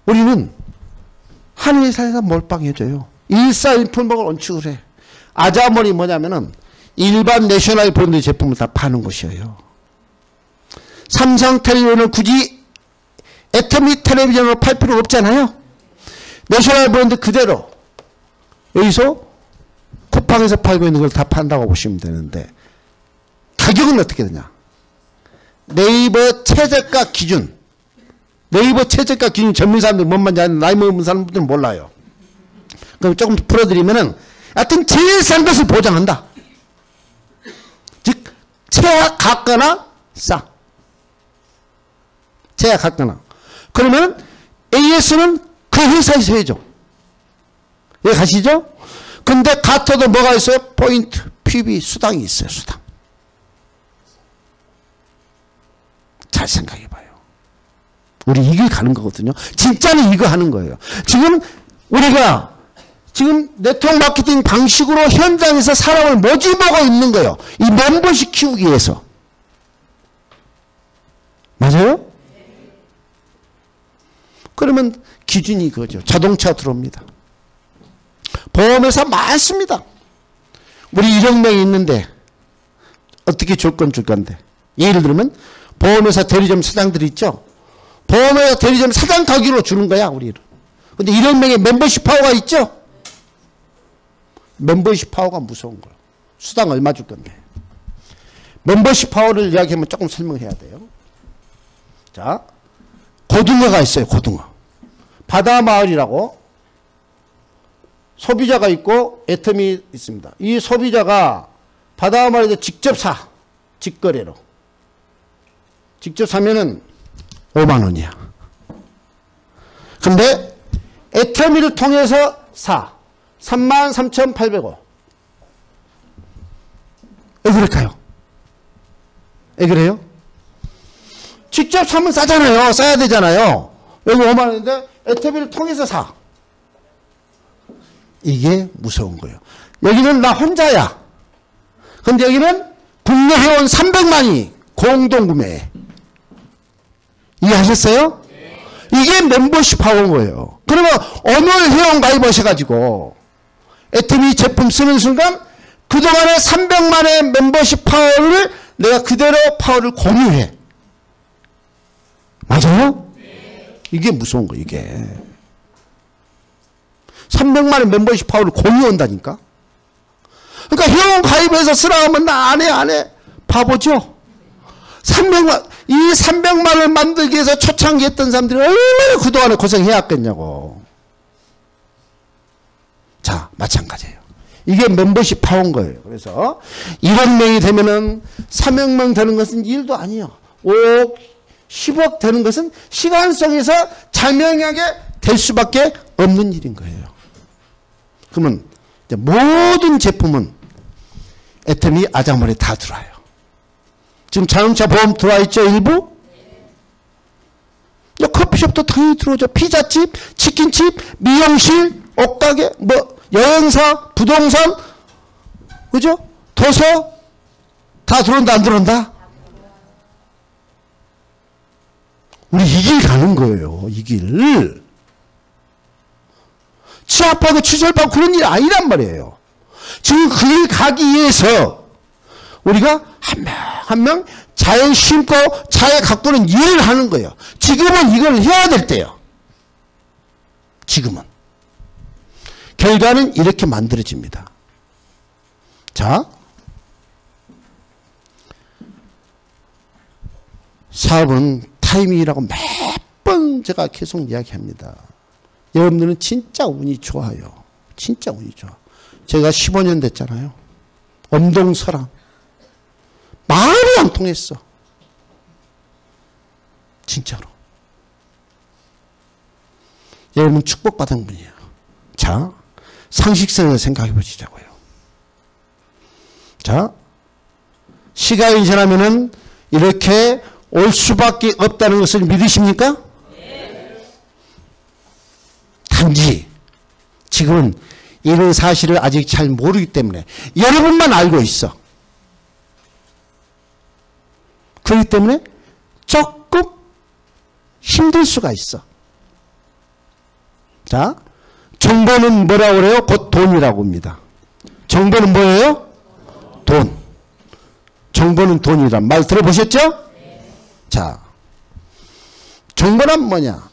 우리는 한의사에서 몰빵해줘요. 일사일품목을 원칙으로 해. 아자몰이 뭐냐면은 일반 내셔널 브랜드 제품을 다 파는 곳이에요. 삼성 텔레비전을 굳이 애터미 텔레비전으로 팔 필요가 없잖아요. 내셔널 브랜드 그대로 여기서 쿠팡에서 팔고 있는 걸 다 판다고 보시면 되는데, 가격은 어떻게 되냐? 네이버 최저가 기준, 네이버 최저가 기준 전문 사람들 뭔 말인지 아는데 나이 먹은 사람들은 몰라요. 그럼 조금 풀어드리면은 하여튼 제일 싼 것을 보장한다. 즉 최악 같거나 싸. 최악 같거나. 그러면 에이에스는 그 회사에서 해줘. 여기 가시죠? 근데 같아도 뭐가 있어요? 포인트, 피비, 수당이 있어요. 수당. 잘 생각해봐요. 우리 이길 가는 거거든요. 진짜는 이거 하는 거예요. 지금 우리가 지금 네트워크 마케팅 방식으로 현장에서 사람을 모집하고 있는 거예요. 이 멤버십 키우기 위해서. 맞아요? 그러면 기준이 이거죠. 자동차 들어옵니다. 보험회사 많습니다. 우리 일억 명이 있는데 어떻게 줄 건 줄 건데. 예를 들면 보험회사 대리점 사장들이 있죠. 보험회사 대리점 사장 가기로 주는 거야 우리는. 근데 일억 명의 멤버십 파워가 있죠. 멤버십 파워가 무서운 거야. 수당 얼마 줄 건데. 멤버십 파워를 이야기하면 조금 설명해야 돼요. 자, 고등어가 있어요. 고등어. 바다마을이라고 소비자가 있고 애터미 있습니다. 이 소비자가 바다마을에서 직접 사. 직거래로. 직접 사면은 오만 원이야. 근데 애터미를 통해서 사. 삼만 삼천팔백 원. 왜 그럴까요? 왜 그래요? 직접 사면 싸잖아요. 싸야 되잖아요. 여기 오만 원인데 애터미를 통해서 사. 이게 무서운 거예요. 여기는 나 혼자야. 근데 여기는 국내 회원 삼백만이 공동구매해. 이해하셨어요? 네. 이게 멤버십 파워인 거예요. 그러면 어느 회원 가입하셔가지고 애터미 제품 쓰는 순간 그동안의 삼백만의 멤버십 파워를 내가 그대로 파워를 공유해. 맞아요? 네. 이게 무서운 거예요. 이게. 삼백만의 멤버십 파워를 공유한다니까. 그러니까 회원 가입해서 쓰라 하면 나 안 해, 안 해. 바보죠? 삼백만, 이 삼백만을 만들기 위해서 초창기 했던 사람들이 얼마나 그동안에 고생해왔겠냐고. 자, 마찬가지예요. 이게 멤버십 파워인 거예요. 그래서 일억 명이 되면은 삼억 명 되는 것은 일도 아니에요. 오억, 십억 되는 것은 시간 속에서 자명하게 될 수밖에 없는 일인 거예요. 그러면 이제 모든 제품은 애터미 아자몰에 다 들어와요. 지금 자동차 보험 들어와 있죠, 일부? 네. 커피숍도 당연히 들어오죠. 피자집, 치킨집, 미용실, 옷가게, 뭐 여행사, 부동산, 그죠? 도서 다 들어온다, 안 들어온다? 우리 이 길 가는 거예요. 이 길. 취업하고 취절하고 그런 일이 아니란 말이에요. 지금 그 길 가기 위해서 우리가 한 명 한 명 자에 심고 자에 가꾸는 일을 하는 거예요. 지금은 이걸 해야 될 때요. 지금은. 결과는 이렇게 만들어집니다. 자, 사업은 타이밍이라고 몇 번 제가 계속 이야기합니다. 여러분들은 진짜 운이 좋아요. 진짜 운이 좋아. 제가 십오 년 됐잖아요. 엄동설암. 말이 안 통했어. 진짜로. 여러분 축복받은 분이에요. 자, 상식선에서 생각해 보시자고요. 자, 시간이 지나면은 이렇게 올 수밖에 없다는 것을 믿으십니까? 네. 단지 지금은 이런 사실을 아직 잘 모르기 때문에 여러분만 알고 있어. 그렇기 때문에 조금 힘들 수가 있어. 자, 정보는 뭐라고 그래요? 곧 돈이라고 합니다. 정보는 뭐예요? 돈. 정보는 돈이란 말 들어보셨죠? 자, 정보란 뭐냐?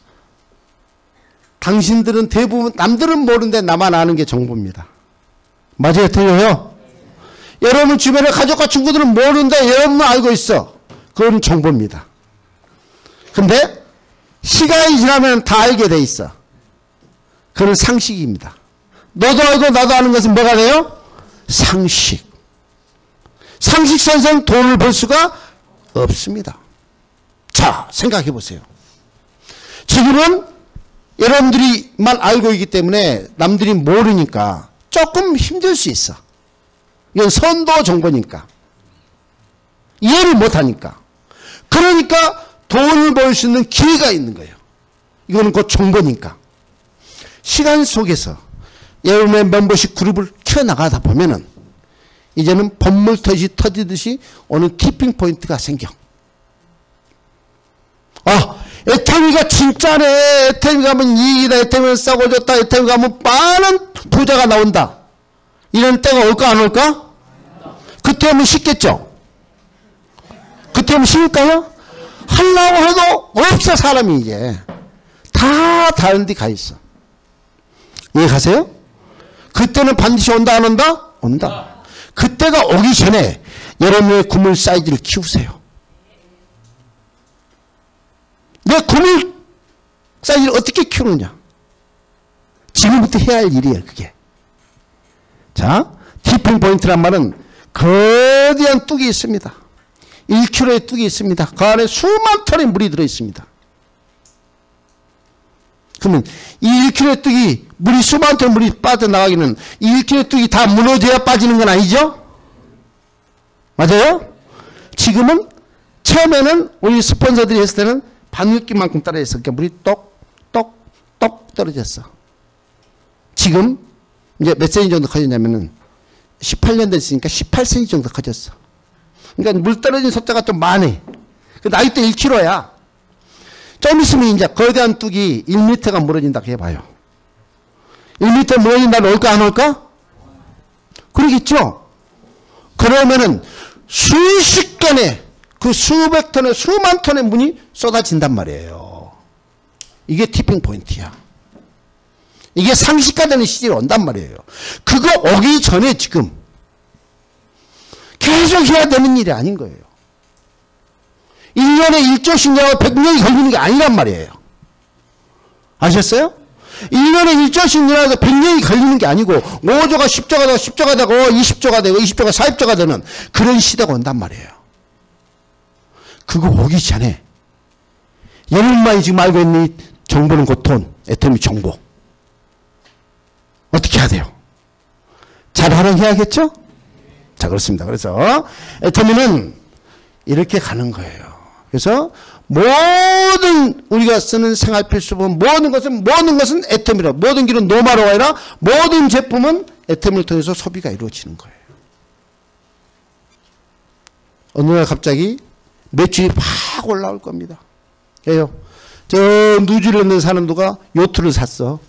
당신들은 대부분 남들은 모르는데 나만 아는 게 정보입니다. 맞아요? 틀려요? 여러분 주변에 가족과 친구들은 모르는데 여러분은 알고 있어. 그건 정보입니다. 근데 시간이 지나면 다 알게 돼 있어. 그건 상식입니다. 너도 알고 나도 아는 것은 뭐가 돼요? 상식. 상식선에서는 돈을 벌 수가 없습니다. 자, 생각해 보세요. 지금은 여러분들이만 알고 있기 때문에 남들이 모르니까 조금 힘들 수 있어. 이건 선도 정보니까. 이해를 못하니까. 그러니까 돈을 벌 수 있는 기회가 있는 거예요. 이거는 곧 정보니까. 시간 속에서 여러분의 멤버십 그룹을 키워나가다 보면은 이제는 번물 터지, 터지듯이 어느 티핑 포인트가 생겨. 아, 에테미가 진짜네. 에테미 가면 이익이다. 에테미는 싸고 줬다. 에테미 가면 많은 부자가 나온다. 이런 때가 올까 안 올까? 그때 하면 쉽겠죠? 그때 하면 쉬울까요? 하려고 해도 없어. 사람이 이제 다 다른 데 가 있어. 이해 가세요? 그때는 반드시 온다 안 온다? 온다. 그때가 오기 전에 여러분의 구물 사이즈를 키우세요. 내 구물 사이즈를 어떻게 키우느냐? 지금부터 해야 할 일이에요. 그게. 자, 티핑 포인트란 말은 거대한 뚝이 있습니다. 일 킬로미터의 뚝이 있습니다. 그 안에 수만 톤의 물이 들어있습니다. 그러면 이 일 킬로미터의 뚝이 물이 수만 톤의 물이 빠져나가기는 이 일 킬로미터의 뚝이 다 무너져야 빠지는 건 아니죠? 맞아요? 지금은 처음에는 우리 스폰서들이 했을 때는 바늘기만큼 떨어졌어. 그러니까 물이 똑똑똑 떨어졌어. 지금 이제 몇 센티 정도 커졌냐면은 십팔 년 됐으니까 십팔 센티 정도 커졌어. 그러니까 물 떨어진 속도가 좀 많이. 그 나이도 일 킬로미터야. 좀 있으면 이제 거대한 뚝이 일 미터가 무너진다 해봐요. 일 미터 무너진다 올까 안 올까? 그러겠죠? 그러면은 순식간에 그 수백 톤의 수만 톤의 물이 쏟아진단 말이에요. 이게 티핑 포인트야. 이게 상식화되는 시절이 온단 말이에요. 그거 오기 전에 지금 계속 해야 되는 일이 아닌 거예요. 일 년에 일조씩 내고 백 년이 걸리는 게 아니란 말이에요. 아셨어요? 일 년에 일조씩 내고 백 년이 걸리는 게 아니고 오조가 십조가 되고 십조가 되고 이십조가 되고 이십조가 사십조가 되는 그런 시대가 온단 말이에요. 그거 오기 전에 여러분만이 지금 알고 있는 이 정보는 곧 돈, 애터미 정보. 어떻게 해야 돼요? 잘 활용해야겠죠? 자, 그렇습니다. 그래서 애터미는 이렇게 가는 거예요. 그래서 모든 우리가 쓰는 생활 필수품 모든 것은 모든 것은 애터미로 모든 길은 노마로가 아니라 모든 제품은 애터미를 통해서 소비가 이루어지는 거예요. 어느 날 갑자기 매출이 팍 올라올 겁니다. 예요. 저 뉴질랜드에 사는 누가 요트를 샀어.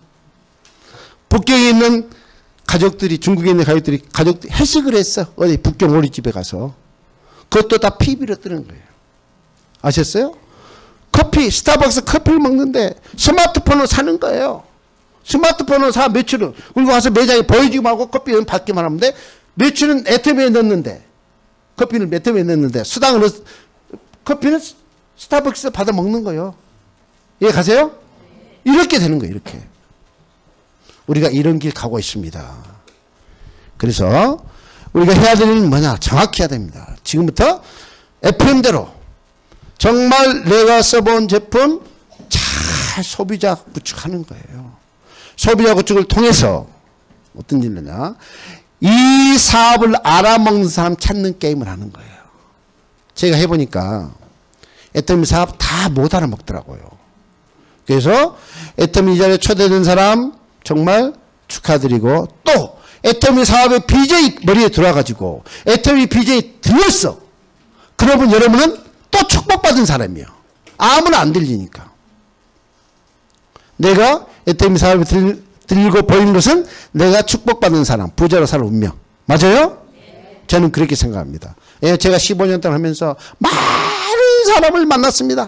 북경에 있는 가족들이 중국에 있는 가족들이 가족들이 회식을 했어. 어디 북경 오리집에 가서. 그것도 다 피비로 뜨는 거예요. 아셨어요? 커피 스타벅스 커피를 먹는데 스마트폰을 사는 거예요. 스마트폰을 사 매출은 그리고 가서 매장에 보여주지 말고 커피는 받기만 하면 돼. 매출은 애터미에 넣는데 커피는 애터미에 넣는데 수당을 커피는 스타벅스에서 받아 먹는 거예요. 이해 가세요? 이렇게 되는 거예요. 이렇게. 우리가 이런 길 가고 있습니다. 그래서 우리가 해야 되는 건 뭐냐? 정확히 해야 됩니다. 지금부터 에프엠대로 정말 내가 써본 제품 잘 소비자 구축하는 거예요. 소비자 구축을 통해서 어떤 일이냐? 이 사업을 알아먹는 사람 찾는 게임을 하는 거예요. 제가 해보니까 애터미 사업 다 못 알아먹더라고요. 그래서 애터미 이 자리에 초대된 사람 정말 축하드리고 또 애터미 사업의 비제이 머리에 들어와가지고 애터미 비제이 들렸어. 그러면 여러분은 또 축복받은 사람이에요. 아무나 안 들리니까. 내가 애터미 사업이 들, 들고 보이는 것은 내가 축복받는 사람, 부자로 살 운명. 맞아요? 저는 그렇게 생각합니다. 예, 제가 십오 년 동안 하면서 많은 사람을 만났습니다.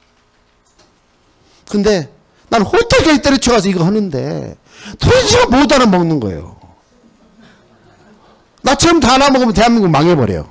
근데 난 호텔까지 때려쳐가서 이거 하는데 도대체 못 알아먹는 거예요. 나처럼 다 알아먹으면 대한민국 망해버려요.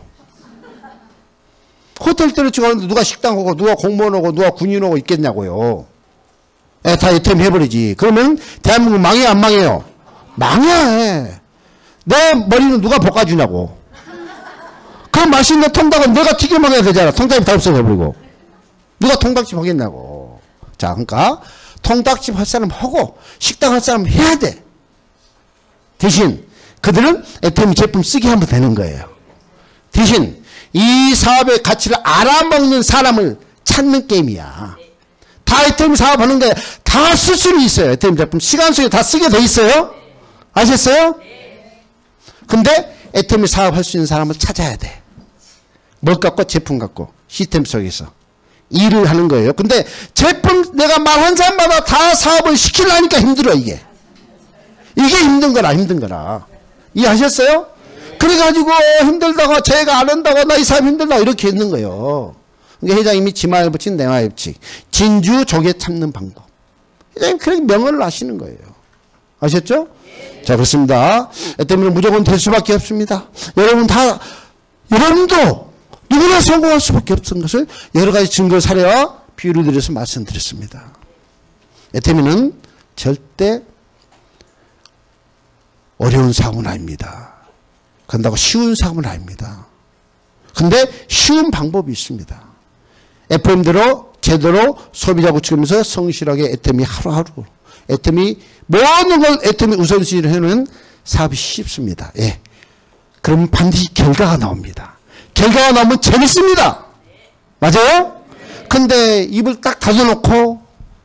호텔 때려쳐가는데 누가 식당 오고 누가 공무원 오고 누가 군인 오고 있겠냐고요. 예, 다 애터미 해버리지. 그러면 대한민국 망해요 안 망해요? 망해. 내 머리는 누가 볶아주냐고. 그 맛있는 통닭은 내가 튀겨 먹어야 되잖아. 통닭이 다 없어져버리고. 누가 통닭집 하겠냐고. 자, 그러니까 통닭집 할 사람 하고 식당 할 사람 해야 돼. 대신 그들은 애터미 제품 쓰게 하면 되는 거예요. 대신 이 사업의 가치를 알아먹는 사람을 찾는 게임이야. 다 애터미 사업하는 게 다 쓸 수는 있어요. 애터미 제품 시간 속에 다 쓰게 돼 있어요. 아셨어요? 근데 애터미 사업할 수 있는 사람을 찾아야 돼. 뭘 갖고? 제품 갖고 시스템 속에서 일을 하는 거예요. 근데 제품 내가 말한 사람마다 다 사업을 시키려니까 힘들어. 이게 이게 힘든 거라 힘든 거라 이해하셨어요? 그래가지고 힘들다고 제가 안 한다고 나 이 사람 힘들다고 이렇게 있는 거예요. 그러니까 회장님이 지마에 붙인 내마에 붙인 진주 조개 참는 방법. 회장님 그렇게 명언을 하시는 거예요. 아셨죠? 자, 그렇습니다. 애터미는 무조건 될 수밖에 없습니다. 여러분 다 여러분도 누구나 성공할 수밖에 없는 것을 여러 가지 증거 사례와 비유를 들여서 말씀드렸습니다. 애터미는 절대 어려운 사업은 아닙니다. 그런다고 쉬운 사업은 아닙니다. 근데 쉬운 방법이 있습니다. 에프엠대로 제대로 소비자 구축하면서 성실하게 애터미 하루하루 애터미 모든 걸 애터미 우선순위로 해놓은 사업이 쉽습니다. 예. 그러면 반드시 결과가 나옵니다. 결과가 나오면 재밌습니다. 맞아요? 근데 입을 딱 닫아놓고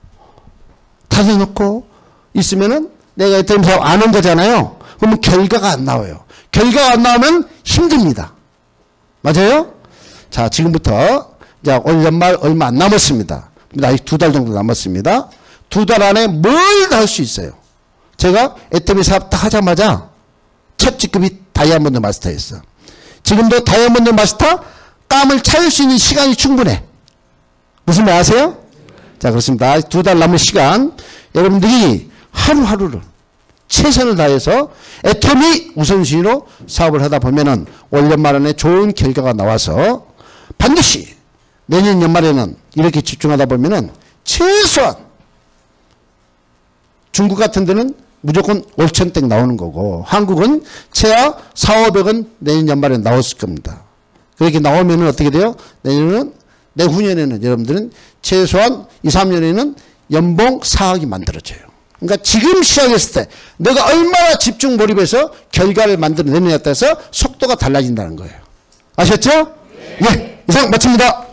닫아놓고 있으면은 내가 애터미 사업 안 한 거잖아요. 그러면 결과가 안 나와요. 결과가 안 나오면 힘듭니다. 맞아요? 자, 지금부터 이제 올 연말 얼마 안 남았습니다. 아직 두 달 정도 남았습니다. 두 달 안에 뭘 다 할 수 있어요. 제가 애터미 사업 딱 하자마자 첫 직급이 다이아몬드 마스터였어. 지금도 다이아몬드 마스터 땀을 차일 수 있는 시간이 충분해. 무슨 말 아세요? 자, 그렇습니다. 두 달 남은 시간 여러분들이 하루하루를 최선을 다해서 애터미 우선순위로 사업을 하다 보면은 올 연말 안에 좋은 결과가 나와서 반드시 내년 연말에는 이렇게 집중하다 보면은 최소한 중국 같은 데는 무조건 오천땡 나오는 거고 한국은 최하 사오백은 내년 연말에 나왔을 겁니다. 그렇게 나오면은 어떻게 돼요? 내년은 내후년에는 여러분들은 최소한 이, 삼 년에는 연봉 사억이 만들어져요. 그러니까 지금 시작했을 때 내가 얼마나 집중 몰입해서 결과를 만들어내느냐에 따라서 속도가 달라진다는 거예요. 아셨죠? 네. 네, 이상 마칩니다.